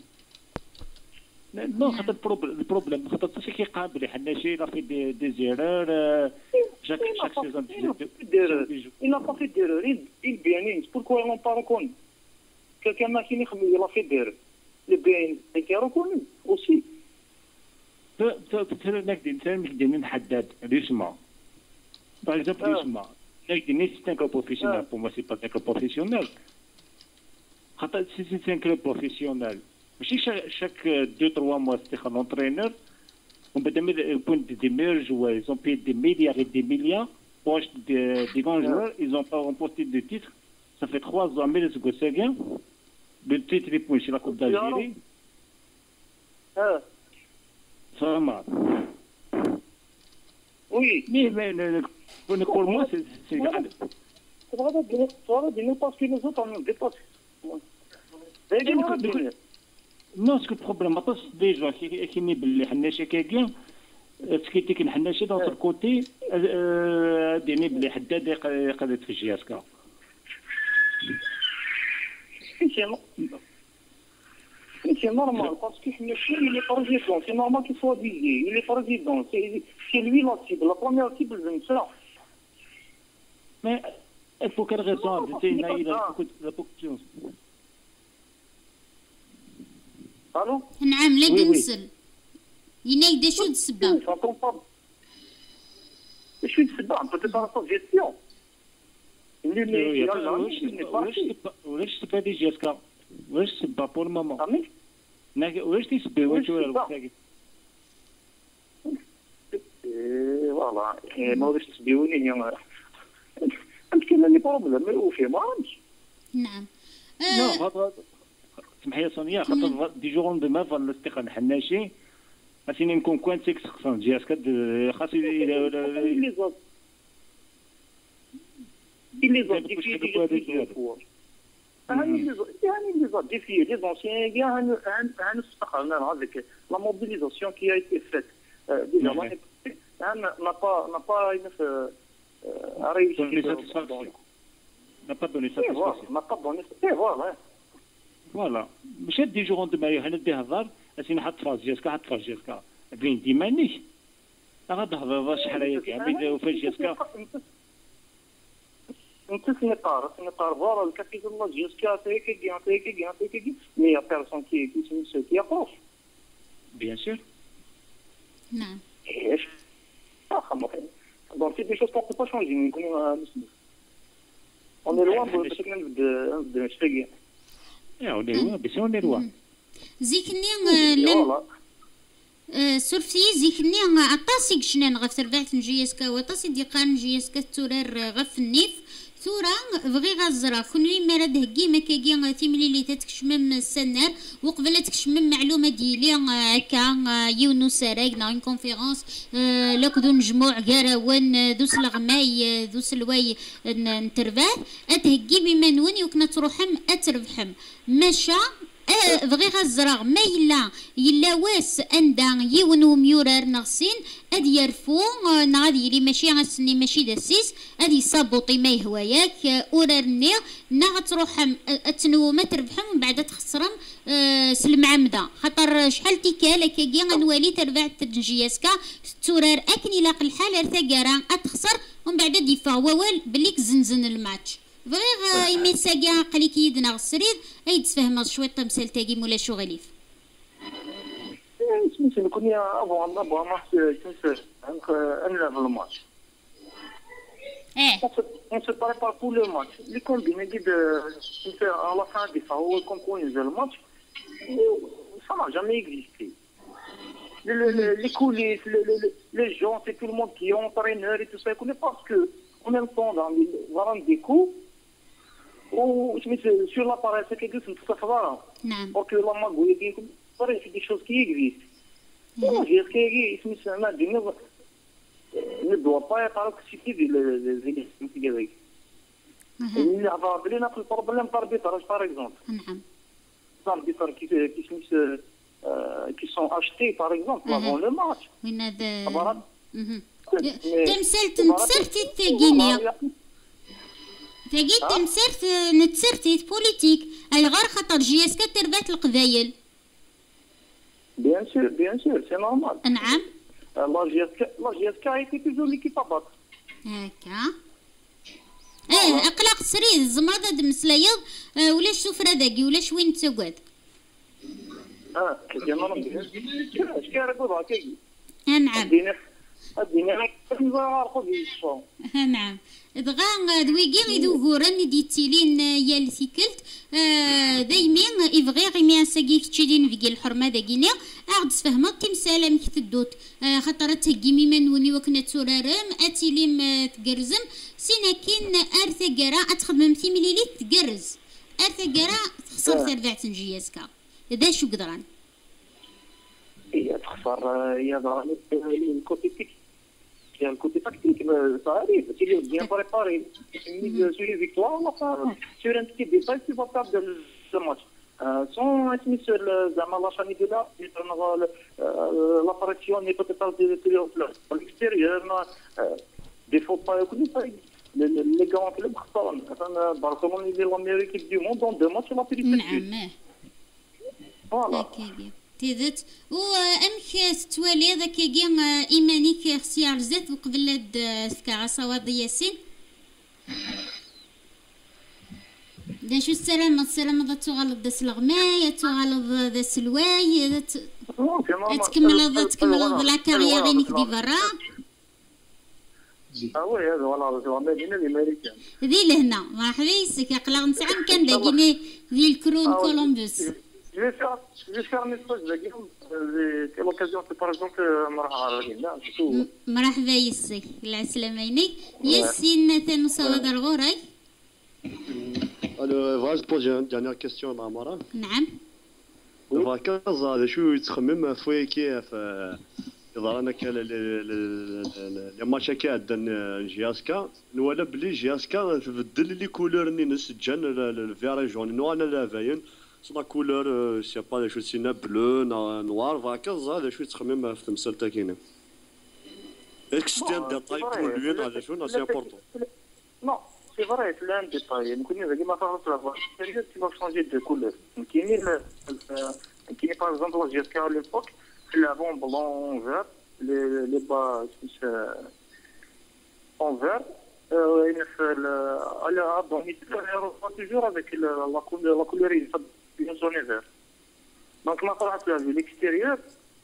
نو خاطر البروبليم خاطر تسي كيقابل حناشي لا في دي دي زيرور chaque chaque saison il n'a pas fait d'erreur il il bien pourquoi on pas reconnu quelqu'un m'a fini il a fait d'erreur le bien qui a reconnu aussi ترى نقدر نقدر نحدد ريسما باغ اكزومبل ريسما نقدر نستنى بروفيسيونيل بور موا سي با تاكل بروفيسيونيل خاطر سي سي تاكل بروفيسيونيل ماشي chaque deux trois mois c'était un entraîneur. On peut donner des meilleurs joueurs, ils ont payé des milliards et des milliards pour acheter des, des grands joueurs, ils n'ont pas remporté de titre. Ça fait trois ans, mais les Gossagans, le titre est pour la Coupe d'Algérie. Ça va mal. Oui. Mais, mais pour moi, c'est. C'est vrai de dire parce que les autres en ont dépassé. Non, ce que le problème, c'est déjà qu'il n'y a pas de حناشة كاكيا تسكيتي كي الحناشة d'autre côté ديني بلي حداد يقدر في جياسكا. C'est normal parce que il est président, c'est normal qu'il soit visé, il est président, c'est lui la cible, la première cible c'est ça. Mais il faut quelle raison c'est une la population. الو نعم لا تنسل ينايدا شو السبب شو السبب peut-être dans sa gestion ولاش سبب هذه جيسكا واش سبب بور ماما واش تسبب واش ولا فوالا ما واش تسبيوني انا انت كاين لي بروبليم وفي مارش نعم سمحي يا سونيا خاطر دي جور دوما فال الاستقرار الحناشي عشان نكون كوانتيك خصنا جياسكا خاص لي زاد لي زاد دي يعني لي زاد ديفي لي زونسيان كاع هان استقرنا هذيك لا موبيليزاسيون كي ايتي فات ديجا لا n'a pas n'a pas une réussi n'a pas donné satisfaction n'a pas donné et voilà فوالا ماشي دي جور دوما هنا دي هضر اسين حط فاز جيسكا حط فاز جيسكا بين ديما نيش غاد هضر شحال هي كاع بيدو فاش جيسكا انت سنقار سنقار فوالا الكابيتال لا جيسكا تيكي كي تيكي كي تيكي مي بيرسون كي كي سميتو كي ابروش بيان سور نعم ايش خمو دونك سي دي شوز بون با شونجي نكونوا مسلمين on est loin de ce que de de نشتاقي يا ولي هو بس هو نروح زيكني لن سورفي زيكني عطاسي شنان غف تربعت نجيسكا وطاسي ديقان نجيسكا تورر غف النيف ثورا بغي غزرا كونوي مراد هكي مكاكي تيملي لي تتكشمم السنار وقبل تكشمم معلومه ديالي هكا يونس راكنا اون كونفيرونس لوكدو نجموع كراون دوس الغماي دوس الواي نترباه اتهكي بما نوني وكنا تروحم اتربحم مشى أه بغي غزرا ما يلا يلا واس اندا يون وميورر نغسين اد يرفو نغادي لي ماشي غسني ماشي داسيس ادي صابوطي ما يهواياك اوررني نغ تروح اتنو ما تربحهم من بعد تخسرهم أه سلم عمدا خاطر شحال تيكالا كي غنوالي تربع تجياسكا تورر اكني لاق الحال ارتقرا اتخسر ومن بعد ديفا ووال بليك زنزن الماتش بغيغ يمين ساقيا قليك يدنا غسريد اي تفهم شويه تمثال تاقي مولا شو غليف سميتو كوني ابو الله ابو ما كنت انا في الماتش اه on se prépare pour le match les combines dit de faire à la fin des fois comme qu'on le match ça n'a jamais existé les, les, les coulisses les, les, les gens c'est tout le monde qui est entraîneur et tout ça parce que en même temps dans les vraiment des coups ou je me sur l'appareil c'est quelque chose tout à fait rare parce que la magouille dit c'est des choses qui existent on dit que il se met ne doit pas être accepté les les اللي عبر بلينا في البروبليم تاع البيطرج باغ اكزومبل. نعم. تاع البيطرج كي كي سميت كي سون اشتي باغ اكزومبل افون لو ماتش. وين هذا؟ تمثلت نتسرتي الثقينية ثقيت تمثلت نتسرتي بوليتيك أي غير خطر جي اس كا تربات القبايل. بيان سور بيان سور سي نورمال. نعم. لا جي اس كا لا جي اس كا ايتي توجور ليكيب اباط. هكا. اه اقلق سريد الزماضة دمسلايض آه ولاش سفرة ذاكي ولاش وين تسواد. اه كي انا نبغي اش كيرقوا هكاكي. نعم. نعم دغا دويكي يدو غوران ديتيلين يال ثيكلت دايما يبغي غيمي ساكي تشيدين فيكي الحرمه داكينا اغد تفهمك تمساله مك تدوت خاطر تهكيمي منوني وكنا تورارم اتيليم تقرزم سينا كين ارثقرا اتخدم في مليليت تقرز ارثقرا تخسر تربعت نجياسكا هذا شو قدران هي تخسر هي ضراني الكوتي تيك يعني الكوتي تاكتيك صاري تيجي بيان بريباري سي سوري فيكتوار ولا سور ان تيكي ديتاي سي فا تاب دو ماتش سون اسمي سور زعما لا شاني دو لا لاباريسيون ني بوتيت با دي ليكستيريور دي فو با كل شيء لي غران كلوب خسران مثلا بارسلونه اللي لامريكي دي موند دون دو ماتش لا بيريتي نعم فوالا تيدت و امك تتوالي ذاك كي ايمانيك اختيار زات وقبل هاد سكا صواد ياسين دا شو السلامة السلامة ذات تغلط ذا سلغماية تغلط ذا سلواي ذات تكمل ذا تكمل لا كارير غينيك دي برا اه وي هذا والله زعما دينا الامريكان ذي لهنا مرحبا يسك يقلق نسعم كان داكيني ذي الكرون كولومبوس. Je vais faire, je vais faire un message de Guillaume. C'est l'occasion que par exemple, مرحبا مرحبا يسك العسلامة ينيك ياسين تنصوض الغوراي. Alors, voilà, je pose une dernière question à Amara. نعم. فكاز هذا شو تخمم في كيف إذا أنا كان لما شكا عندنا جياسكا نولا بلي جياسكا تبدل لي كولور نينس جان الفيري جون نو أنا لا باين سلا كولور سي با شو سينا بلو نوار فكاز هذا شو تخمم في تمثال تاكينا. اكستند ديتاي بور لوين هذا شو سي امبورطون. نو سي فري فلان ديتاي ممكن إذا كيما فهمت لا فيريود تي فا شونجي دو كولور كاينين كاين باغ اكزومبل لا جياسكا على ليبوك في لافون بلون فير لي لي با en vert على عظم يتكرر toujours avec la couleur la couleur bien jaune vert donc ما طلعت في l'extérieur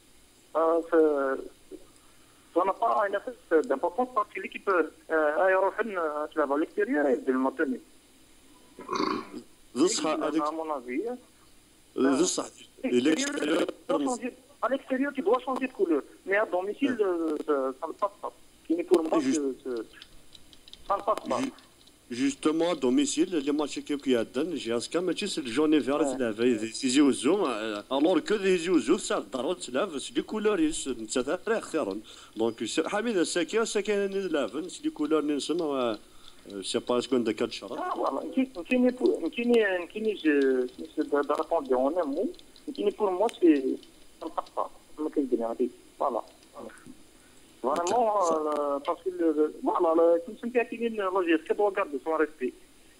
ça n'a pas une effet d'importance parce que l'équipe يروح تلعب على l'extérieur يبدل الماتوني ذو صح هذيك ذو صح l'extérieur à l'extérieur tu dois changer de couleur mais à domicile ça ne passe pas qui n'est pour moi ça ne passe pas. Justement, à domicile, les matchs qui y a dans Jiaska, mais c'est le jaune et vert, c'est la veille des yeux, alors que les yeux, ça darot se lave, c'est les couleurs, c'est très rare. Donc, Hamid, c'est qui c'est qui est lave, c'est les couleurs, c'est pas ce qu'on a quatre chars. Ah, voilà, qui n'est pour, qui n'est, qui n'est, c'est de répondre en un mot, qui n'est pour moi, c'est, ça ne passe pas, voilà. Vraiment, euh, parce que le, voilà, le, tout ce qui a été dit, la G S K doit garder son respect.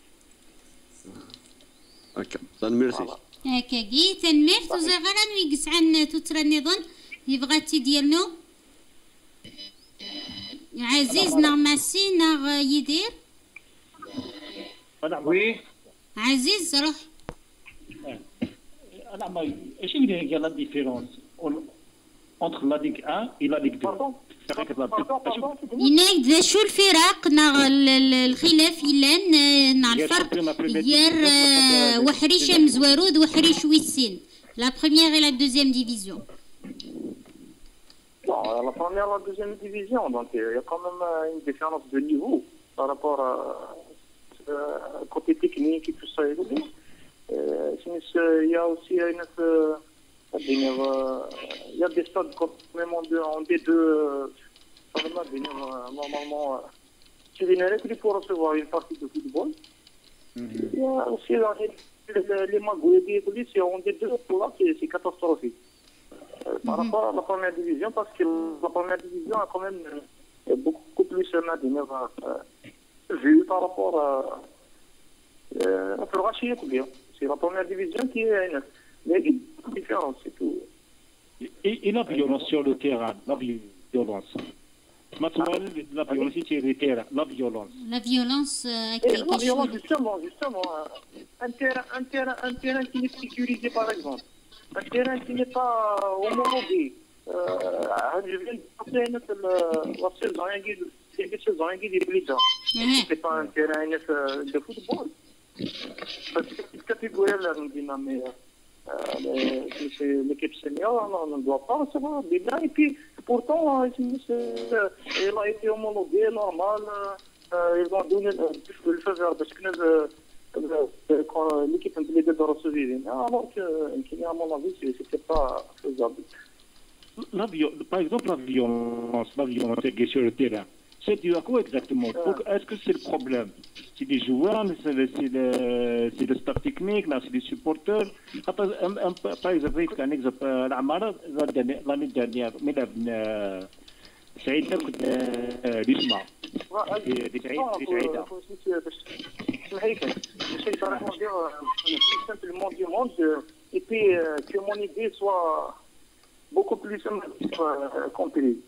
Ok, ça merci. هكاكي تنمير تزغرا ويقس عن توترا النظام يبغاتي ديالنا عزيز نغماسي نغ يدير وي عزيز روح انا ما ايش هي لا ديفيرونس entre la Ligue un et la Ligue deux. يناك ذا شو الفرق نغ الخلاف يلان نع الفرق ير وحريش مزوارود وحريش ويسين لا بروميير et la deuxième division. Bon, la première et la deuxième division, donc il y a quand même une différence de niveau par rapport à euh, côté technique et tout ça. Il y a aussi une il y a des stades même en D deux, ça va devenir normalement séminaire qui pour recevoir une partie de football. Il y a aussi les magouilles des policiers ont des deux là, c'est catastrophique. Euh, par rapport à la première division, parce que la première division a quand même euh, beaucoup plus euh, vu par rapport à euh, la Rachid, c'est la première division qui est une différence, c'est tout. Et, et la violence sur le terrain, la violence. Maintenant, la violence sur le terrain, la violence. La violence. Euh, et la violence, justement, justement, un terrain, un terrain, un terrain qui est sécurisé, par exemple. Un terrain qui n'est pas homologué. Je viens de passer la saison, c'est une saison qui est plus c'est pas un terrain de football. Parce que cette catégorie-là, nous disons, mais l'équipe senior, on ne doit pas recevoir des biens. Et puis, pourtant, il a été homologué, normal. Ils ont donné le feu vert parce que l'équipe impliquée de recevoir. Alors que, à mon avis, ce n'était pas faisable. La par exemple, la violence, la violence est sur le terrain. C'est dû à quoi exactement? Est-ce que c'est le problème? C'est des joueurs, c'est le, le, le staff technique, c'est les supporters. Par exemple, un exemple, l'Amara, l'année dernière, mais سعيد كنت بيسمع simplement du monde et puis que mon idée soit beaucoup plus comprise.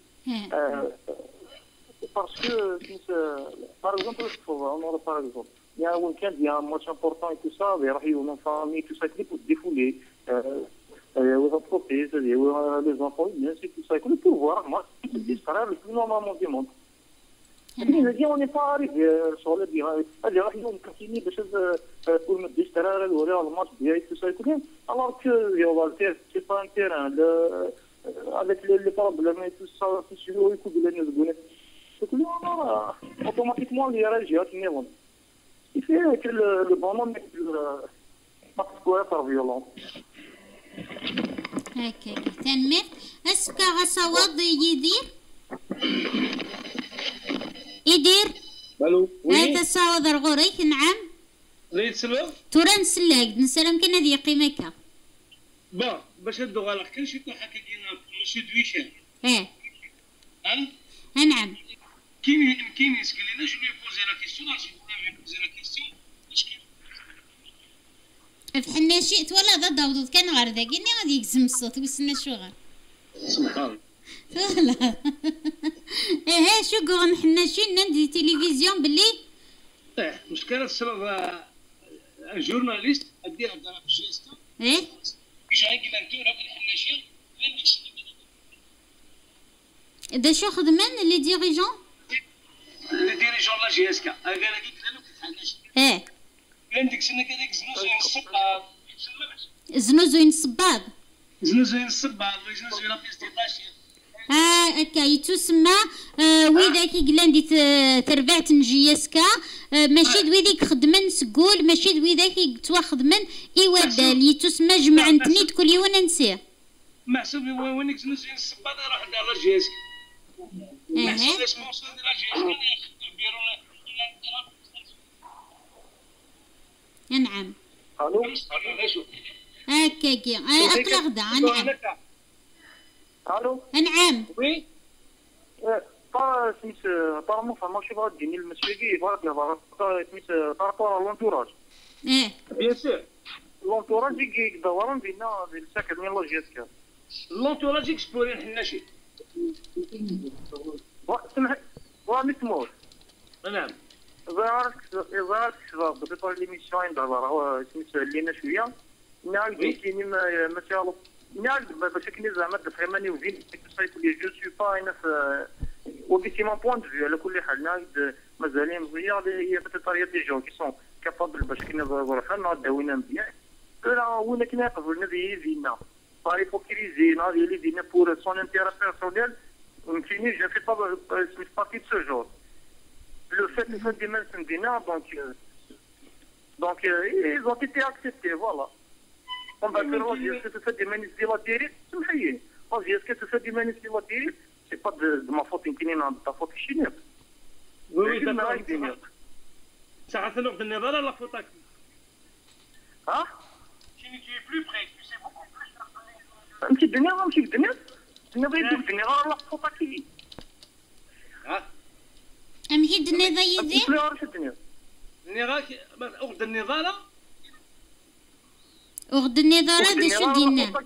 Parce que, par exemple, par exemple, il y a un week-end, il y a un match important et tout ça, il y a une famille, tout ça, qui peut défouler. Les entreprises, les enfants, c'est tout ça. Il faut voir, moi, c'est le plus normalement du monde. Je dis, on n'est pas arrivé sur le dire. Il on continue de choses pour me distraire, le match, et tout ça. Alors que, c'est pas un terrain. Avec les problèmes et tout ça, c'est sûr, il faut que les gens c'est que là, automatiquement, les régions qui ne vont. Il fait que le, le bon moment n'est plus parfois par violence. هكا تنمر اسكا غصواد يدير يدير الو هذا صواد الغوريك نعم ليت سلام تورا نسلاك نسلم كنا ذي قيمك با باش هادو غالق كان شي حكا كاين مسيو دويشان اه ها نعم كاين كاين يسكن لنا جو لي بوزي لا كيسيون جو لي بوزي لا كيسيون فحنا شئت ولا ضد داود كان غير ذاكيني غادي يقسم الصوت ويسنى الشغل سبحان الله ايه شو قول حنا شي ندي تلفزيون باللي اه مشكلة الصراف جورناليست اديها دار في جيستا ايه جاي كلا نتورا حنا شي دا شو خدمان لي ديريجون لي ديريجون لا جي اس كا قال لك كلامك حنا شي ايه عندك سنة كذاك زنوزوين الصباط زنوزوين الصباط زنوزوين الصباط زنوزوين الفيستيطاشي اه هكا يتسمى آه ويداك يقلاندي تربعت نجياسكا آه ماشي دويديك خدمن سقول ماشي دويداك تواخدمن ايوادال يتسمى جمع نتني كل يوم ننسيه محسوب وينك زنوزوين الصباط راح دار جياسكا محسوب اسمه وصل دار جياسكا يبيرون نعم الو هكاكي اكل غدا نعم الو نعم وي با سميت طالما فما شي بغا تجيني المسيكي بغا بغا سميت بارابور لونتوراج اه بيان سور لونتوراج يدورون بينا بين الساكن من لاجيسكا لونتوراج اكسبورين حنا شي سمح ونسموه نعم ظهرت ظهرت شباب بطل ليميسيون دابا راه سميت لينا شويه نعاود كاينين مثلا نعاود باش كني زعما تفهمني وزين كيف لي جو سوي با انا في وبيتي مون بوان دو في على كل حال نعاود مازال مزيان هي بطل دي جون كي سون كابابل باش كنا نروحو نعاود داوينا مزيان راه وين كنا قبلنا دي فينا باغي فوكريزي نعاود لي دينا بور سون انتيرا بيرسونيل فيني جو في با سميت بارتي دو سو جور le fait que ça démence un dîner, donc, euh, donc euh, ils ont été acceptés, voilà. On va faire dire que ce fait des ministres bilatéraux, c'est rien. On dit est-ce que ce fait des ministres bilatéraux, c'est pas de, de ma faute inclinée, de ta faute chinoise. Oui, oui, d'accord. Ça a fait l'ordre de Nevada, la faute ها شنو كي بلو بري tu sais beaucoup plus فهمتي الدنيا ماشي الدنيا الدنيا بغيت تدوب الدنيا غير لا فوطا كي ها ام هي الدنيا ضيدي بلو غير الدنيا النظام اخذ النظام وغد النظارة دا شو دينا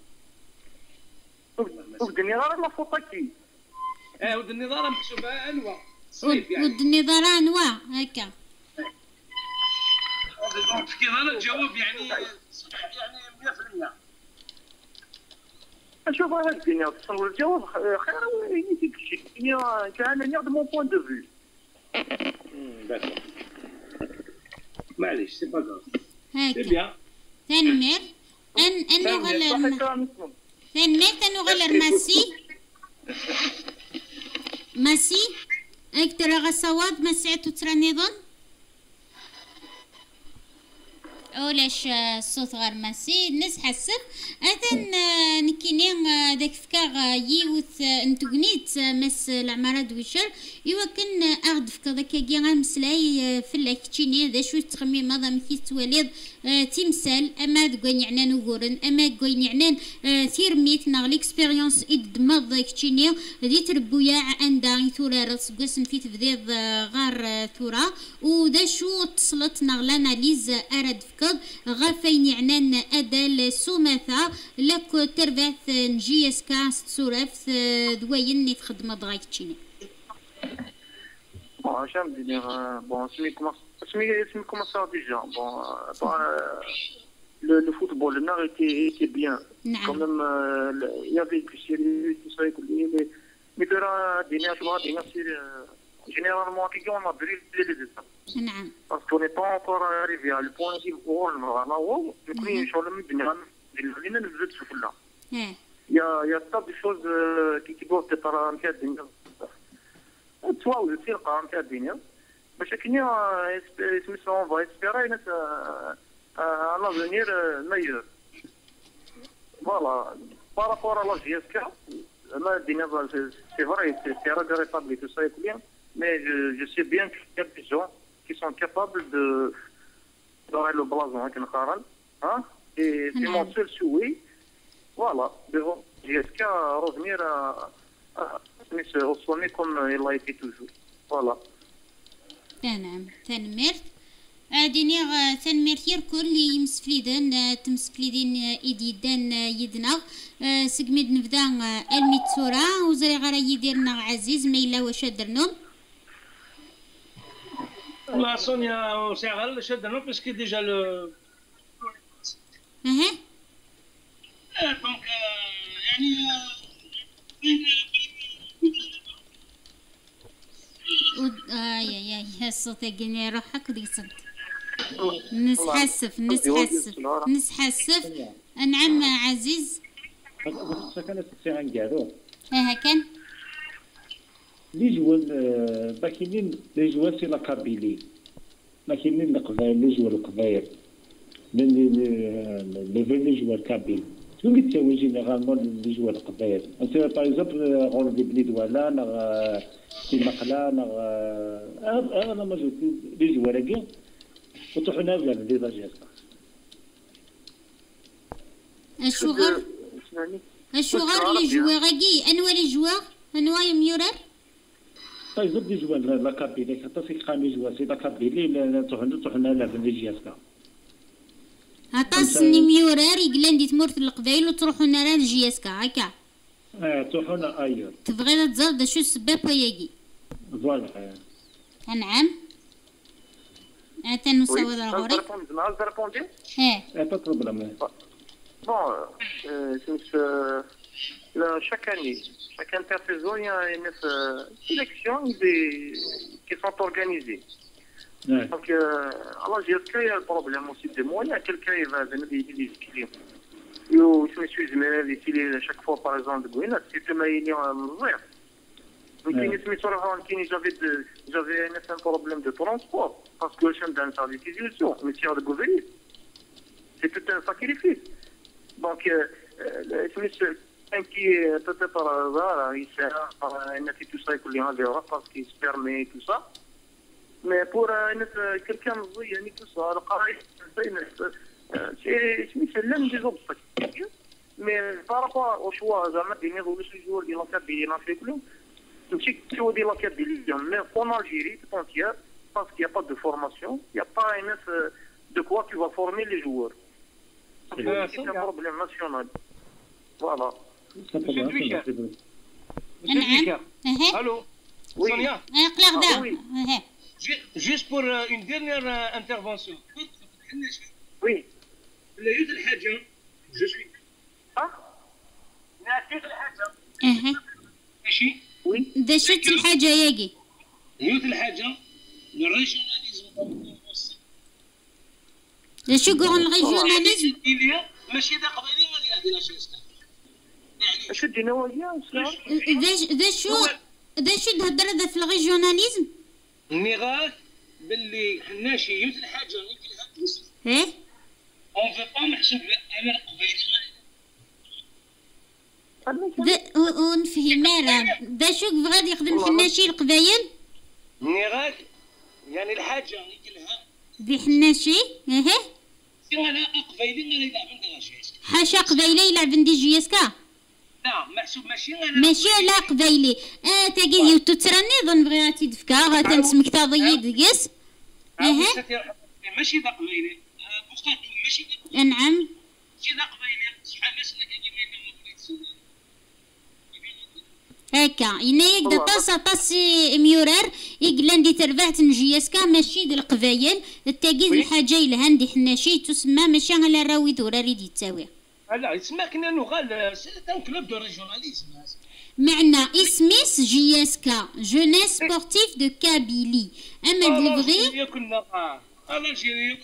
وغد النظارة لا فوطا كي اه ود النظارة محسوبة انواع ود النظارة انواع هكا دونك كي هذا الجواب يعني يعني مية بالمية شوف هذه الدنيا تصور الجواب خير وين ديك الشيء هي كان نيا دو مون بوين دو فيو داكور معليش سي با كراف هكا تنمر ان انو غلر تنمر تنو غلر ماسي ماسي اكتر غصواد مسعتو ترى نظن اولاش الصوت غير ماسي الناس حسب اذن نكينين داك فكا يوث انتوغنيت مس العمارة دويشر ايوا كن اغد فكا داك كي غنمسلاي في الاكتشيني ذا شو تخميم هذا مثي تواليد تمثال اما دكوين يعنان وغورن اما كوين يعنان ثيرميت ناغ ليكسبيريونس ادمض كتشيني دي تربويا عندها ثورة رس قسم في تفضيض غار ثورة وذا شو اتصلت ناغ لاناليز ارد فكا غافين يعنان أدال سومثا لك تربث نجي اسكاس تسورف دوين نيت خدمة دغايك تشيني. Bon, j'aime dire, euh, bon, c'est comme ça déjà. Bon, euh, le, le football, le nord était, était bien. Non. Quand même, il euh, y avait du sérieux, tout ça, mais mais il y a des nerfs, généralement, on a brûlé les étapes. نعم. Parce qu'on n'est pas encore arrivé à le point où on va où le prix sur le milieu de l'année ne veut se faire là. Il y a il y a tas de choses qui qui doivent être en fait d'une soit ou c'est en fait d'une mais chaque année on va espérer un avenir meilleur. Voilà. Par rapport à la G S K, c'est vrai, c'est regrettable et tout ça est bien, mais je, je sais bien qu'il y a des gens qui sont capables de donner le blason avec un Kharan. Hein? Et c'est mon seul souhait, voilà, devant G S K revenir à, à, à au sommet comme il a été toujours. Voilà. تمام تنمر دينيغ تنمر يركل يمسفليدن تمسفليدين إيديدان يدنا سقميد نبدا الميتسورا وزري غرا يديرنا عزيز ما إلا واش درنو والله سونيا وساعة واش درنو باسكو ديجا لو اها دونك يعني اي اي اي الصوت يقني روحك وديك صد نسحسف نسحسف نسحسف نعم عزيز كانت الساعة نقالو ها كان لي جوال ما كاينين لي جوال سي لا كابيلي ما كاينين القبائل لي جوال القبائل لي لي لي جوال كابيل شنو اللي تساوي جينيرالمون لي جوال القبائل انت باغ اكزومبل غون دي بني دوالا نغ في مقلا نغ انا ما جوت لي جوال كاع وطحنا بلا لي لاجيسكا الشغل الشغل لي جواغي انواع لي جواغ انواع ميورر طيب زبد لي جوال لا كابيلي حتى في قامي جوال سي لا كابيلي لا طحنا طحنا لا لي جيسكا هطاسني ميورر يقلان دي تمرت القبايل وتروحوا نرا لجياسكا هكا اه تروحونا ايور تبغي تزرد شو السبب وياكي فوالا نعم أنت نسوي ذا غوري اه با بروبليم bon since chaque année chaque intersaison il y a une sélection qui sont organisées. Ouais. Donc, euh, alors, j'ai il y a le problème aussi de moi. Il y a quelqu'un qui va venir des clients. Je me suis dit, chaque fois, par exemple, c'est que il y a un ouvert. Donc, j'avais un problème de transport parce que je suis dans sa décision. Mais si on a gouverné, c'est tout un sacrifice. Donc, je me suis qui peut-être par hasard, il sert à tout ça, parce qu'il se permet tout ça. Mais pour quelqu'un يعني tout ça سي سميتها لان دي زوبطك مي بارابور او شوا زعما دي نيفو لو سوجور ديال لاكاديمي نافريكلو تمشي تشوف ديال لاكاديمي مي اون الجيري tout entière parce qu'il n'y a pas de formation, il n'y a pas une de quoi tu vas former les joueurs. C'est un problème national. Voilà. Allô, oui. Sonia. Ah, oui. Juste pour euh, une dernière euh, intervention. Oui. Le يوت الحاجة je suis. Ah. ناسيت الحاجة. اها. ماشي. Oui. دشت الحاجة ياقي. يوت الحاجة الريجيوناليزم. شو قول الريجيوناليزم؟ ماشي ذا قبيلي ولا ديال شيسكا. يعني شو الدينوية؟ ذا ذا شو ذا شو تهضر هذا في الريجيوناليزم؟ نغاك باللي حناشي يوت الحاجة يمكن ايه؟ اون فو با محسوب انا قبيلي. ذا ونفهم راه ذا شو غادي يخدم حناشي القبايل؟ نغاك يعني الحاجة يقلها ذي حناشي اها انا قبيلي ما يلعب عندنا شيء حاشا قبيلي يلعب عندي جي اس كا لا محسوب ماشي انا ماشي لا قبيلي اه تاقي تترني ظن بغيتي تفكا غتنسمك تضيد دقيس اها ماشي ذا قبيلي بوقات ماشي نعم ماشي ذا قبيلي شحال ناس اللي كيجيو هكا ينا يقدر طاسا طاسي ميورار يقلان دي تربعت نجياسكا ماشي د القبايل التاقيد الحاجه الى هندي حناشي تسمى ماشي على راوي دورا ريدي تساوي لا يسمى كنا نغال سيتان كلوب دو ريجيوناليزم معنى اسميس جياسكا جونيس سبورتيف دو كابيلي اما دلفغي كنا انا جيري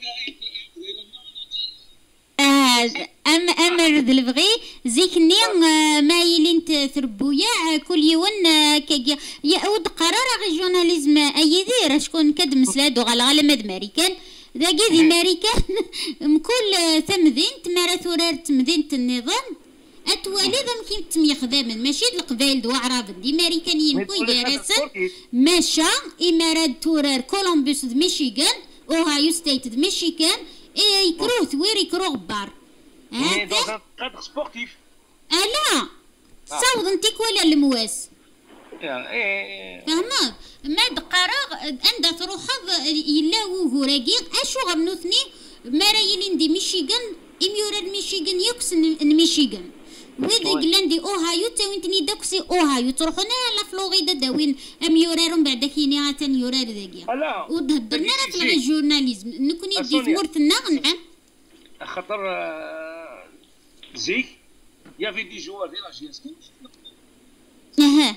أم أمر دلفغي زيكني مايلين تربويا كل يوم كجا يعود قرار ريجيوناليزم أي ذي شكون كد مسلاد وغلا غلا مد ماريكان ذا جذي ماريكان مكل تمذين تمارا ثورار تمذين النظام أتوالي ذا مكين تمي خدامن ماشي القبائل دو عرب دي ماريكانيين كوي جارسن ماشا إمارات ثورار كولومبوس د ميشيغان أوهايو ستيت د ميشيغان اي كرو ثويري كرو غبار هكا كادر سبورتيف الا صوت انتيك ولا المواس فهمت ما دقارا عندها تروح يلا وهوراكي اشو غمنوثني ما رايلين دي ميشيغان اميورا ميشيغان يكسن ميشيغان وإذا قلندي أوهايو تاوينتني داكسي أوهايو تروحونا لا فلوريدا داوين أميورارون بعد كيني عاتن يورار ذاكيا وتهدرنا في الريجيوناليزم نكون يدي في ورثنا نعم خاطر زيك يافي دي جوار ديال لاجياسكي اها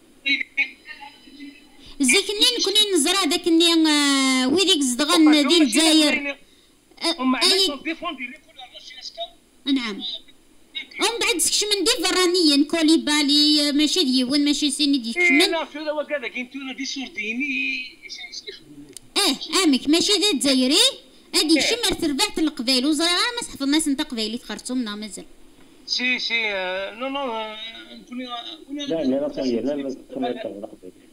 زيك نين نكون نزرع داك نين ويديك زدغن ديال الجزائر اي ديفوندي لي كل لاجياسكا نعم هم بعد سكشمن دي فرانيين كوليبالي ماشي ديون ماشي سيني دي سكشمن لا في هو كذا كنتونا دي سورديني اه امك ماشي ذا الجزائري هاديك شي ما تربعت القبايل وزرا ما صحفناش انت قبايلي تخرجتونا مازال سي سي نو نو نكون لا لا لا لا لا لا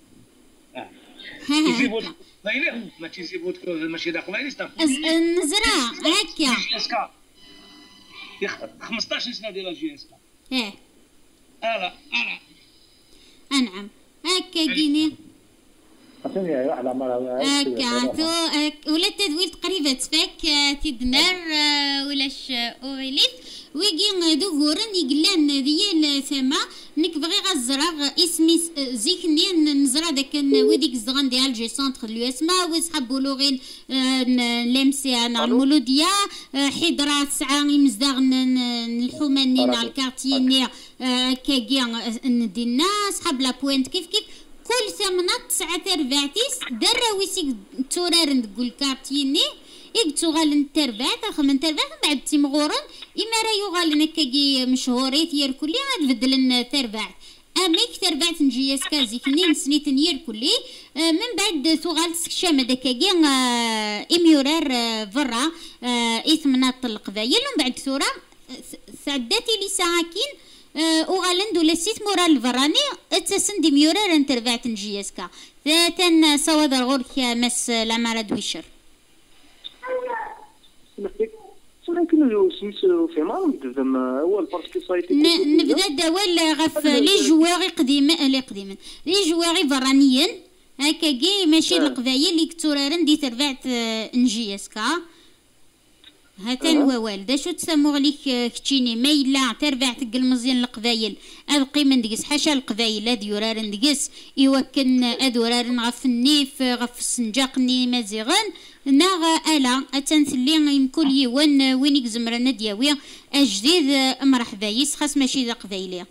تيزيبوت قبايلي ما تيزيبوت ماشي دا قبايلي نزرع هكا خمسطاش سنه ديال جي اس اه الا الا انعم هكا كيني عطيني واحده مره هكا ولا التدوير تقريبا تفاك تدنار ولاش اوليف ويجي ذكورن يقلان ديال ثما نك بغي غزرا اسمي زيكني نزرع داك وديك الزغن ديال جي سونتر لو اسما ويسحبوا لوغين لمسي انا المولوديه حضره ساعه مزدغن الحومانين على الكارتيني كاكيا ندينا سحب لا بوينت كيف كيف كل ثمنة تسعة ربعتيس دراويسي تورار نقول كارتيني يقتو غال نتربعت خمن تربعت بعد تيمغورن إما راه يغال نكاكي مشهوري تير كلي غاد بدلن تربعت أميك تربعت نجياس كازي كنين سنيت نير كلي من بعد ثغال سكشام دكاكي إميورار فرا إثمنات القبايل ومن بعد ثورة سعداتي لي ساعاكين وغالند ولا سيت مورا الفراني اتسن دي ميورار انترفعت نجياسكا ذاتن صواد الغور كيا مس العمارة دويشر سوري ولكن سميتو في مارك زعما هو باسكو صايتي نبدا دوال غف لي جواغي قديما لي قديما لي جواغي برانيين هكا كي ماشي القبايل اللي كتورارن دي تربعت نجيسكا هاتان ووال دا شو تسمو عليك كتشيني ما إلا تربعت المزيان القبايل أبقي من دقس حاشا القبايل هاد يورارن دقس يوكن هاد ورارن غف النيف غف السنجاق ني مازيغان ناغ ألا أتنثلي يمكن يوان وينيك زمرنا دياوية أجديد مرحبايس خاص ماشي ذا قبايلية.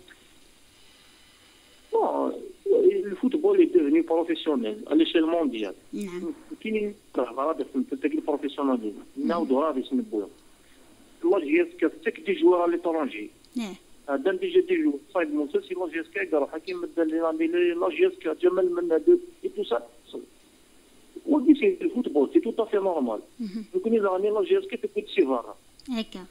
Le football est devenu professionnel à l'échelle mondiale. كاينين غرابه في تاك البروفيسيوناليزم نعاودوا غادي نسمبوها لا جي اس كا تاك دي جوار على ليترونجي هذا ديجا دي جو صايب موسى لا جي اس كا قال حكيم مدى لا جي اس كا جمال من هذا اي تو سا ودي سي الفوتبول سي تو افي نورمال يكون اذا راني لا جي اس كا تكون سيفارا هكا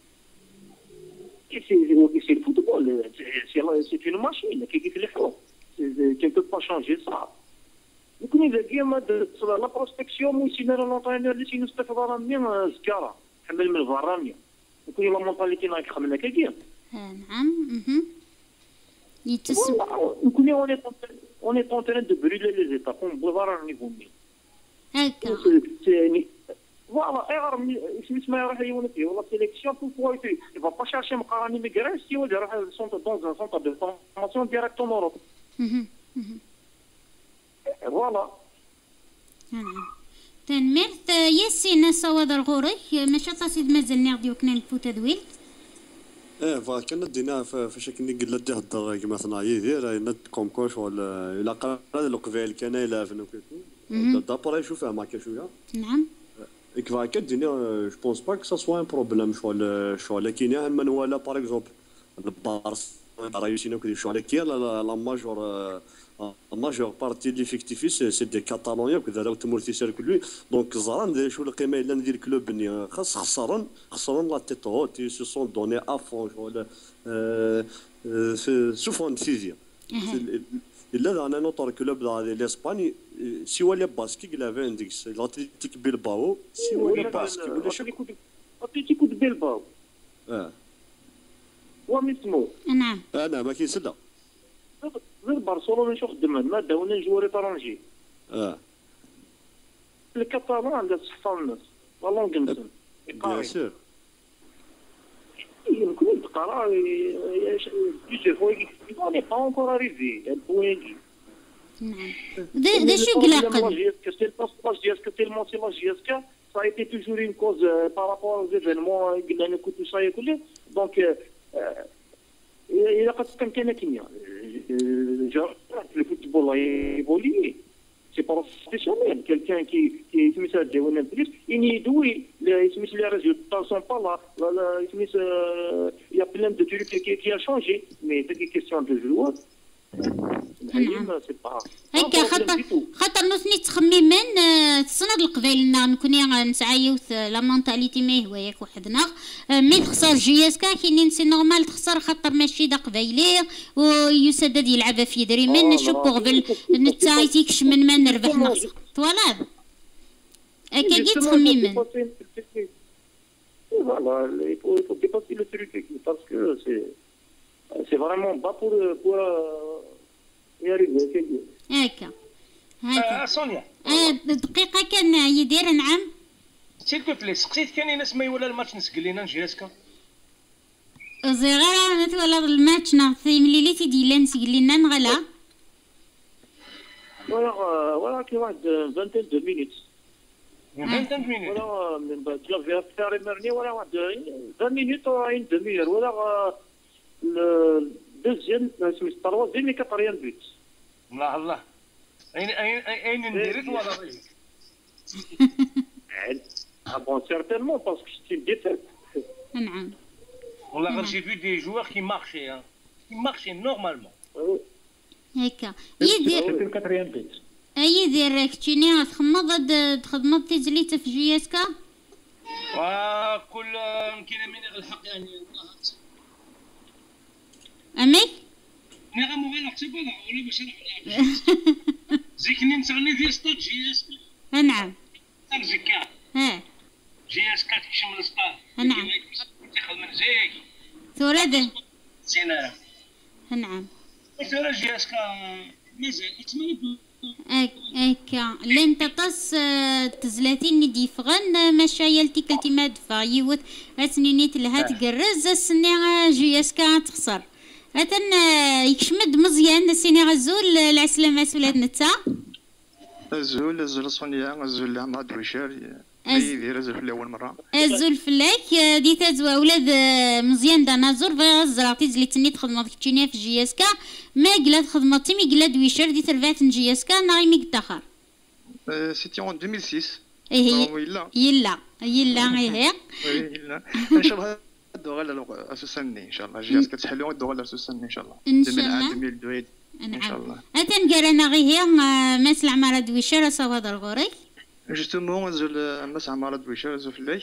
سي ودي سي الفوتبول سي سي اون ماشين كي كيف الحروب tu ne peux pas changer ça. يكون إذا كيما لا بروسبكسيون ويسينا لونطرينور اللي تينستفاد من زكارة حمل من الفرامية يكون لا مونطاليتي نايك خمنا كاكيا. نعم. يتسم. نكون اوني اوني كونترين دو بريلي لي زيتاب اون بوفار نيفو مي. هكا. يعني فوالا ايغر اسمها راح يونس ولا سيليكسيون بو بويتي يفا با شارشي مقارني ميغريس سي راح سونتر دون سونتر دو فورماسيون ديريكتوم اوروب. فوالا تنمرت ياسين صواد الغوري ماشي تصيد مازال نغديو كنا نفوت دويل ايه فكنا دينا فاش كني قلنا دي هضر كيما ثنايا دير ند كومكوش ولا الا قرا القبائل كان الا فين كيكون دابري شوفها معك شويه نعم كيفا كدينا جو بونس با كو سا سوا ان بروبليم شغل شغل كاين من ولا باغ اكزومبل البارس رايوسينا كدير شغل كي لا ماجور la majeure partie de l'effectif c'est des Cataloniens كذا راهو تمورتي سير كلوي دونك زران شو القيمه الا ندير كلوب بني خاص خسران خسران لا تيت هوت سي سون دوني افون ولا سوفون ديسيزيون الا انا نوتر كلوب لاسباني سوا لي باسكي كلافي عندك الاتليتيك بيلباو سوا لي باسكي ولا شو اتليتيكو بيلباو اه ومسمو نعم انا ما كاين سدا غير برشلونه شو خدم ما داونا جواري طرنجي اه الكاتالون عندها صحه الناس والله نقنسن بيان سور يمكن تقرا بليزيور فوا اون با اونكور اريفي البوين نعم دا شو قلاق لا جي اس كا سي لا جي اس كا تيلمون سي لا جي اس كا ça a été toujours une cause euh, par rapport aux événements قلنا لكم tout ça يقول donc إذا قد كان كيميا le football a évolué c'est professionnel quelqu'un qui qui سميتها ديونا بليس إني يدوي سميت لي résultats sont pas là سميت il y a plein de trucs qui qui a changé mais c'est une question de joueurs هكا خاطر خاطر نوثني تخميما تصناد القبايلنا نكوني نسعايوث لا مونتاليتي ما هو ياك وحدنا مي تخسر جي اس كا كاينين سي نورمال تخسر خاطر ماشي دا قبايلي ويسدد يلعب في دري من نشوفو قبل نتايتيكش من ما نربح نخسر فوالا هكا كي تخميما voilà il faut il faut dépasser le truc parce que c'est c'est vraiment bas pour pour y arriver هكا هكا سونيا دقيقه كان يدير نعم سيل بو بلي سقسيت كاين ناس ما يولى الماتش نسقل لينا نجي اسكا زغيره نتولى الماتش نعطي ملي لي تيدي لا نسقل لينا نغلا ولا ولا كي واحد vingt deux minutes vingt deux minutes ولا من بعد لا فيها مرني ولا واحد vingt minutes ولا une demi-heure ولا le deuxième سميت troisième et quatrième but الله الله اين اين اين نديرك ولا ضيق ah bon certainement parce que c'est une défaite نعم والله غير جي في دي جوار كي مارشي كي مارشي نورمالمون هكا يدير quatrième but يدير كتشيني تخمض تخدمض تيزليت في جي اس كا وكل كاين من الحق يعني امي نعم ولا احتبال ولا باش نحل زيكني نتعني ديال ستاد جي اس نعم ترجكا ها جي اس كا تكشم السطار نعم تاخذ من زيك ثورة ذا زينة نعم ثورة جي اس كا مازال يتمنى هكا لين تطس تزلاتين ندي فغن مشايل تيكلتي ما دفع يوث اسنينيت لها تقرز السني جي اس كا تخسر اتن يكشمد مزيان السني غزول العسلامة ولاد نتا الزول الزول صونيا الزول عمرو دويشار يدير الزول في الاول مره الزول فلاك دي تزوا ولاد مزيان دانازور فزرعتي زلي تني تخدم كيتشينيا في جي اس كا ما قلات خدمتي مي قلات دويشار دي ترفعت جي اس كا ناغي مي تاخر سيتي اون ألفين وستة ايه يلا يلا يلا ايه يلا ان شاء الله دوغال اساسني ان شاء الله جي اس كا تحلو دوغال اساسني ان شاء الله ان شاء الله ألفين واثنين ان شاء الله اتن قرانا غي هي ماس العماره دويشار صوا هذا الغوري justement زول ماس عماره دويشار زول فلاك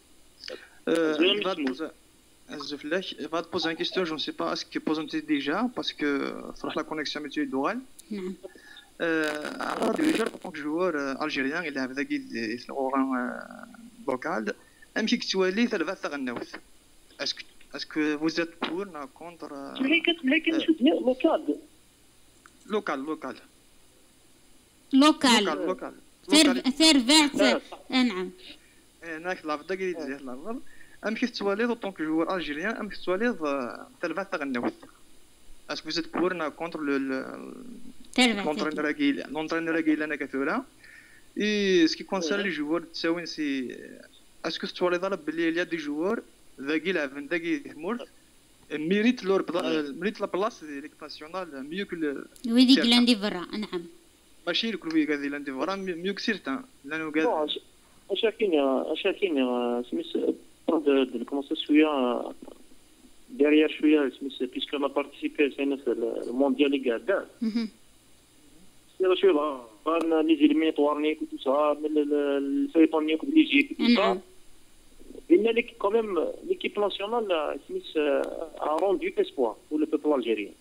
زول فلاك va te poser une question je ne sais pas est-ce que posons-tu déjà parce que فرح la connexion métier دوغال نعم عماره دويشار en tant que joueur algérien il avait ذاك الغوران بوكال امشي كتوالي ثلاثه تغنوث est-ce que est-ce que vous êtes pour ou contre لكن لكن شو لوكال لوكال لوكال لوكال لوكال ثيرفات نعم هناك لافدا قريت زيه لافضل امشي تواليد en tant que joueur algérien امشي تواليد ثلاثه تغنوث est-ce que vous êtes pour ou contre le l'entraîneur qui l'entraîneur qui lana كثوره et ce qui concerne les joueurs تساوين سي est-ce que تواليد بلي il y a des joueurs ذاكي لعب ذاكي تمور ميريت لور ميريت لا بلاص ديال ليكيب ناسيونال ميو كو ويدي كلاندي برا نعم ماشي الكل وي غادي لاندي برا ميو كسيرتان لانه قال اش كاين اش كاين سميت de commencer شويه derrière شويه سميت puisque on a participé سينا في المونديال اللي قاعد يلا شويه بان لي زيليمينيطوار نيك و توسا من الفريقون نيك بليجيك نعم Il a quand même l'équipe nationale Smith a rendu espoir pour le peuple algérien.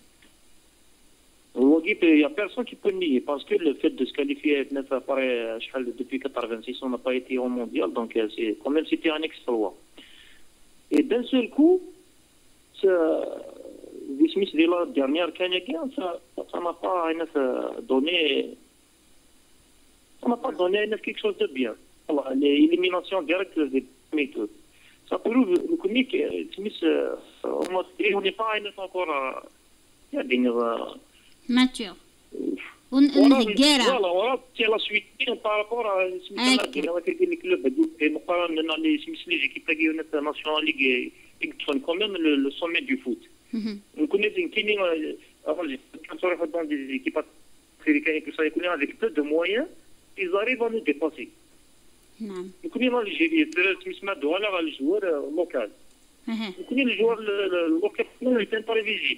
Il n'y a personne qui peut nier parce que le fait de se qualifier depuis quatre-vingt-six, on n'a pas été au mondial, donc c'est quand même c'était un exploit. Et d'un seul coup, Smith dès la dernière Canadien, ça n'a pas donné, ça n'a pas donné quelque chose de bien. L'élimination directe des méthodes. Ça prouve que Smith, on n'est pas encore mature. Voilà, c'est la suite par rapport à Smith. Les clubs, les équipes nationales Ligue quand même le sommet du foot. On connaît dans des équipes africaines avec peu de moyens, ils arrivent à nous dépasser. نعم يكون الجيري تسمى دوله على الجوار لوكال يكون الجوار اللوكال اللي كان بريفيزي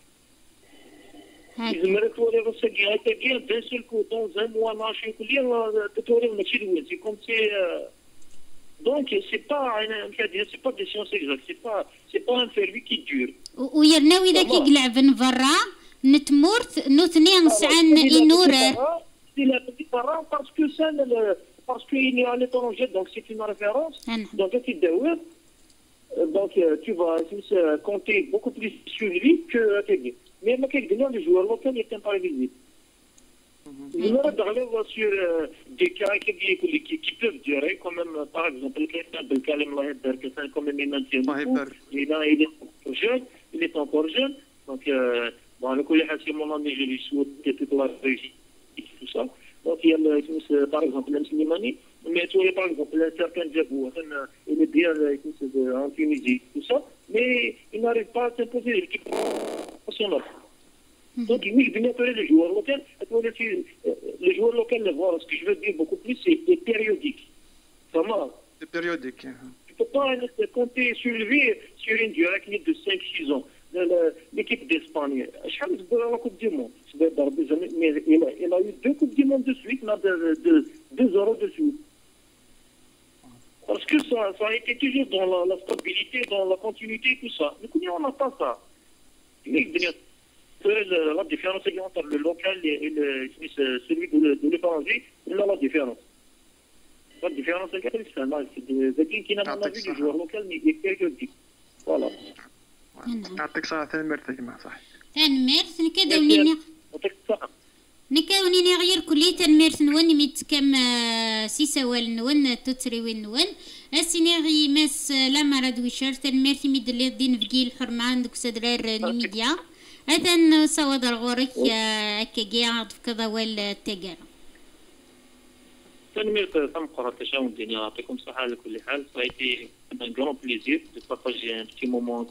يزمر توري راسك هكا كاع دان سول كو دون زان موا ماشي يقول لي توري ماشي الاول سي كوم سي دونك سي با سي با دي سيونس اكزاكت سي با سي با ان سيرفي كي دور ويرناوي اذا كيقلع بن برا نتمورت نوثني نسعان انور سي لا بيتي برا باسكو سان parce qu'il est à l'étranger, donc c'est une référence. Donc, tu dois, donc tu vas compter beaucoup plus sur lui que quelqu'un. Mais quelqu'un, le joueur local est imprévisible. Il va parler sur des cas qui, qui, qui peuvent durer, quand même, par exemple, le Kalem Laheder, qui est quand même maintenant, il est encore jeune, il est encore jeune. Donc, bon, le collègue Hassim, mon ami, je lui souhaite toute la réussite, tout ça. Donc, il y a, par exemple, l'Amslimani, mais tu vois, par exemple, un certain Djabou, il est bien en Tunisie, tout ça, mais il n'arrive pas à s'imposer l'équipe nationale. Donc, il y a les joueurs locaux, les joueurs locaux, ce que je veux dire beaucoup plus, c'est périodique. Ça va. C'est périodique. Tu ne peux pas compter sur lui sur une durée de cinq six ans. L'équipe d'Espagne, je vais la Coupe du Monde. Mais il a, il a eu deux Coupes du Monde de suite, là, de, de, deux euros de suite. Parce que ça, ça a été toujours dans la, la stabilité, dans la continuité, tout ça. Mais on n'a pas ça. La différence entre le local et le, celui de l'étranger, il a la différence. La différence est qu'elle est là. ذاك كاين انا في جوار لوكال مي بيريوديك فوالا. يعطيك الصحة تنمرتك ما صح. تنمرت نكدوني يعطيك الصحة. نكوني غير كلي تنمرت نون ميت كم سيسوال نون تتري وين نون السيني غي ماس لا مرض ويشر تنمرت ميد اللي دين فقيل الحرمان دوك سدرار نيميديا هذا صواد الغورك هكاكي عاطف كذا ولا تاجر. تنمرت تنقرا تشاؤم الدنيا يعطيكم الصحة على كل حال. صايتي ان غران بليزير دو بارطاجي ان بتي مومون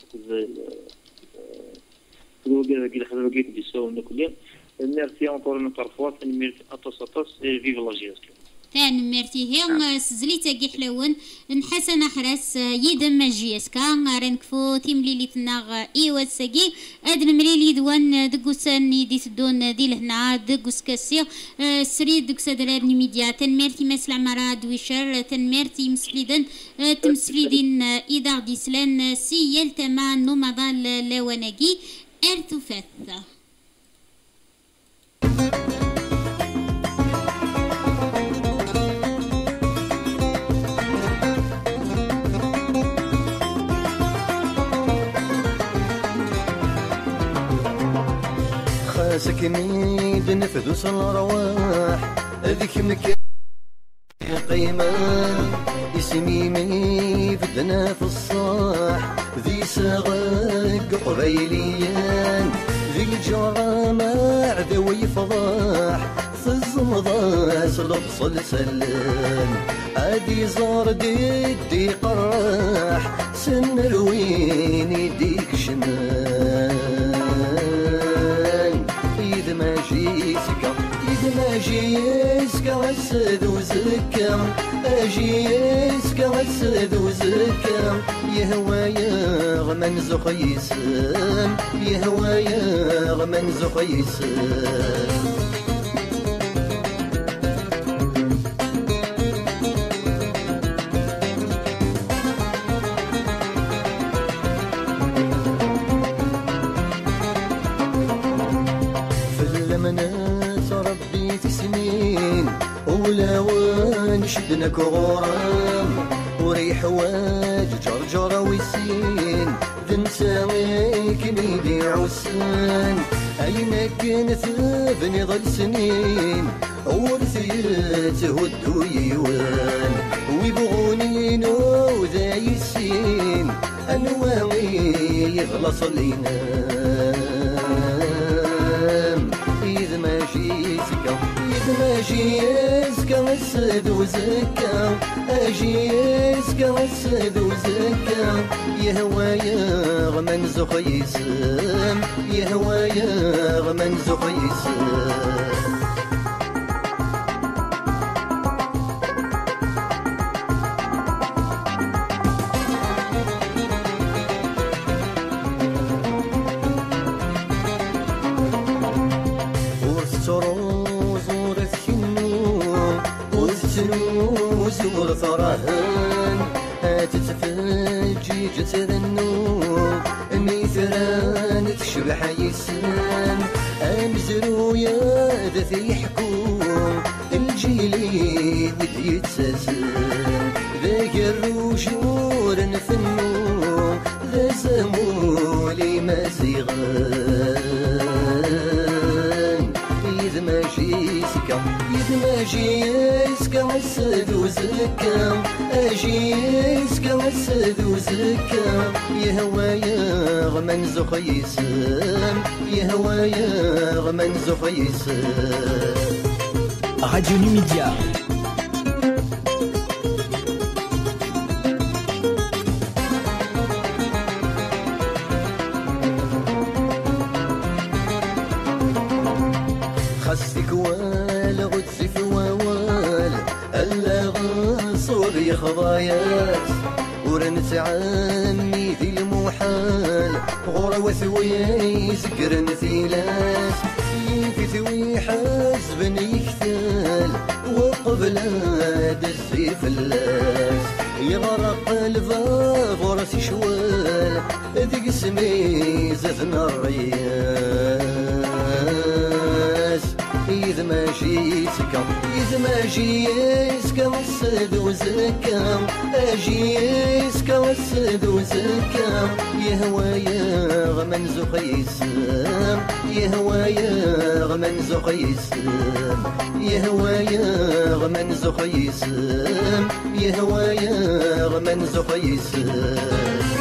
كذا كذا خذوا كيف بيساو كلهم. Merci encore une fois. Merci à tous à tous et vive la G S K. تنمرتي هم سزليتا كي حلون نحسن حرس يدم جي اس كا رنكفو تيملي تناغ ايوا ساكي ادن مليلي دوان دكوسان يدي تدون دي لهنا دكوس كاسي سريد دكس درارني ميديا تنمرتي مسلع مراد ويشر تنمرتي مسليدن تمسليدين اذا ديسلان سي يلتما نومضان لوناكي ارتفاث. سكني بنفذوس الرواح هذيك مكان قيمة اسمي مي بدنا في الصاح ذي ساغق قبيليان ذي الجرامة عذوي فضاح في الزمضاس لبصل سلان عادي زار دي دي قراح سن الوين يديك شمال إذا ما جيسكا إذا ما جيسكا السد وزكا أجيسكا السد وزكا يهوايا غمن زخيسان يهوايا غمن زخيسان شدنك غرام وريح واج جرجر ويسين ذن ساويك ميدي عسان أينك كنت بني ظل سنين ورثيت هدو يوان ويبغونينو ذا يسين أنواوي يغلص لينام إذا ما جيتك إذا ما جيتك السد وزكا أجيتك السد وزكا يهوايا غمن زخيسان يهوايا غمن زخيسان زور ثرهن تتفجي جسر النور ميثران تشبح يسان أمزرويا ذي حكوم الجيلي ودي يتساسن ذاك الرجور نفنو ذا زمولي مزيغان إذا ما جيسكا إذا ما جيسكا السد وزكا أجيسكا السد وزكا يهوايا غمن زخيسان يهوايا غمن زخيسان. Radio Numidia. خسك والغد سف ووال ألا غصور يخضايات ورنت عمي ذي المحال غور وثوي زكر نثيلات ينفي ثوي حزب يكتال وقبل هاد الزيف اللاس يغرق الفافور شوال ذيك سمي زثنا الرياس إذا ما جيتك إذا ماجيس كنصد وزكام اجيس كنصد وزكام يهوايا غمن زخيسام يهوايا غمن زخيسام يهوايا غمن زخيسام يهوايا غمن زخيسام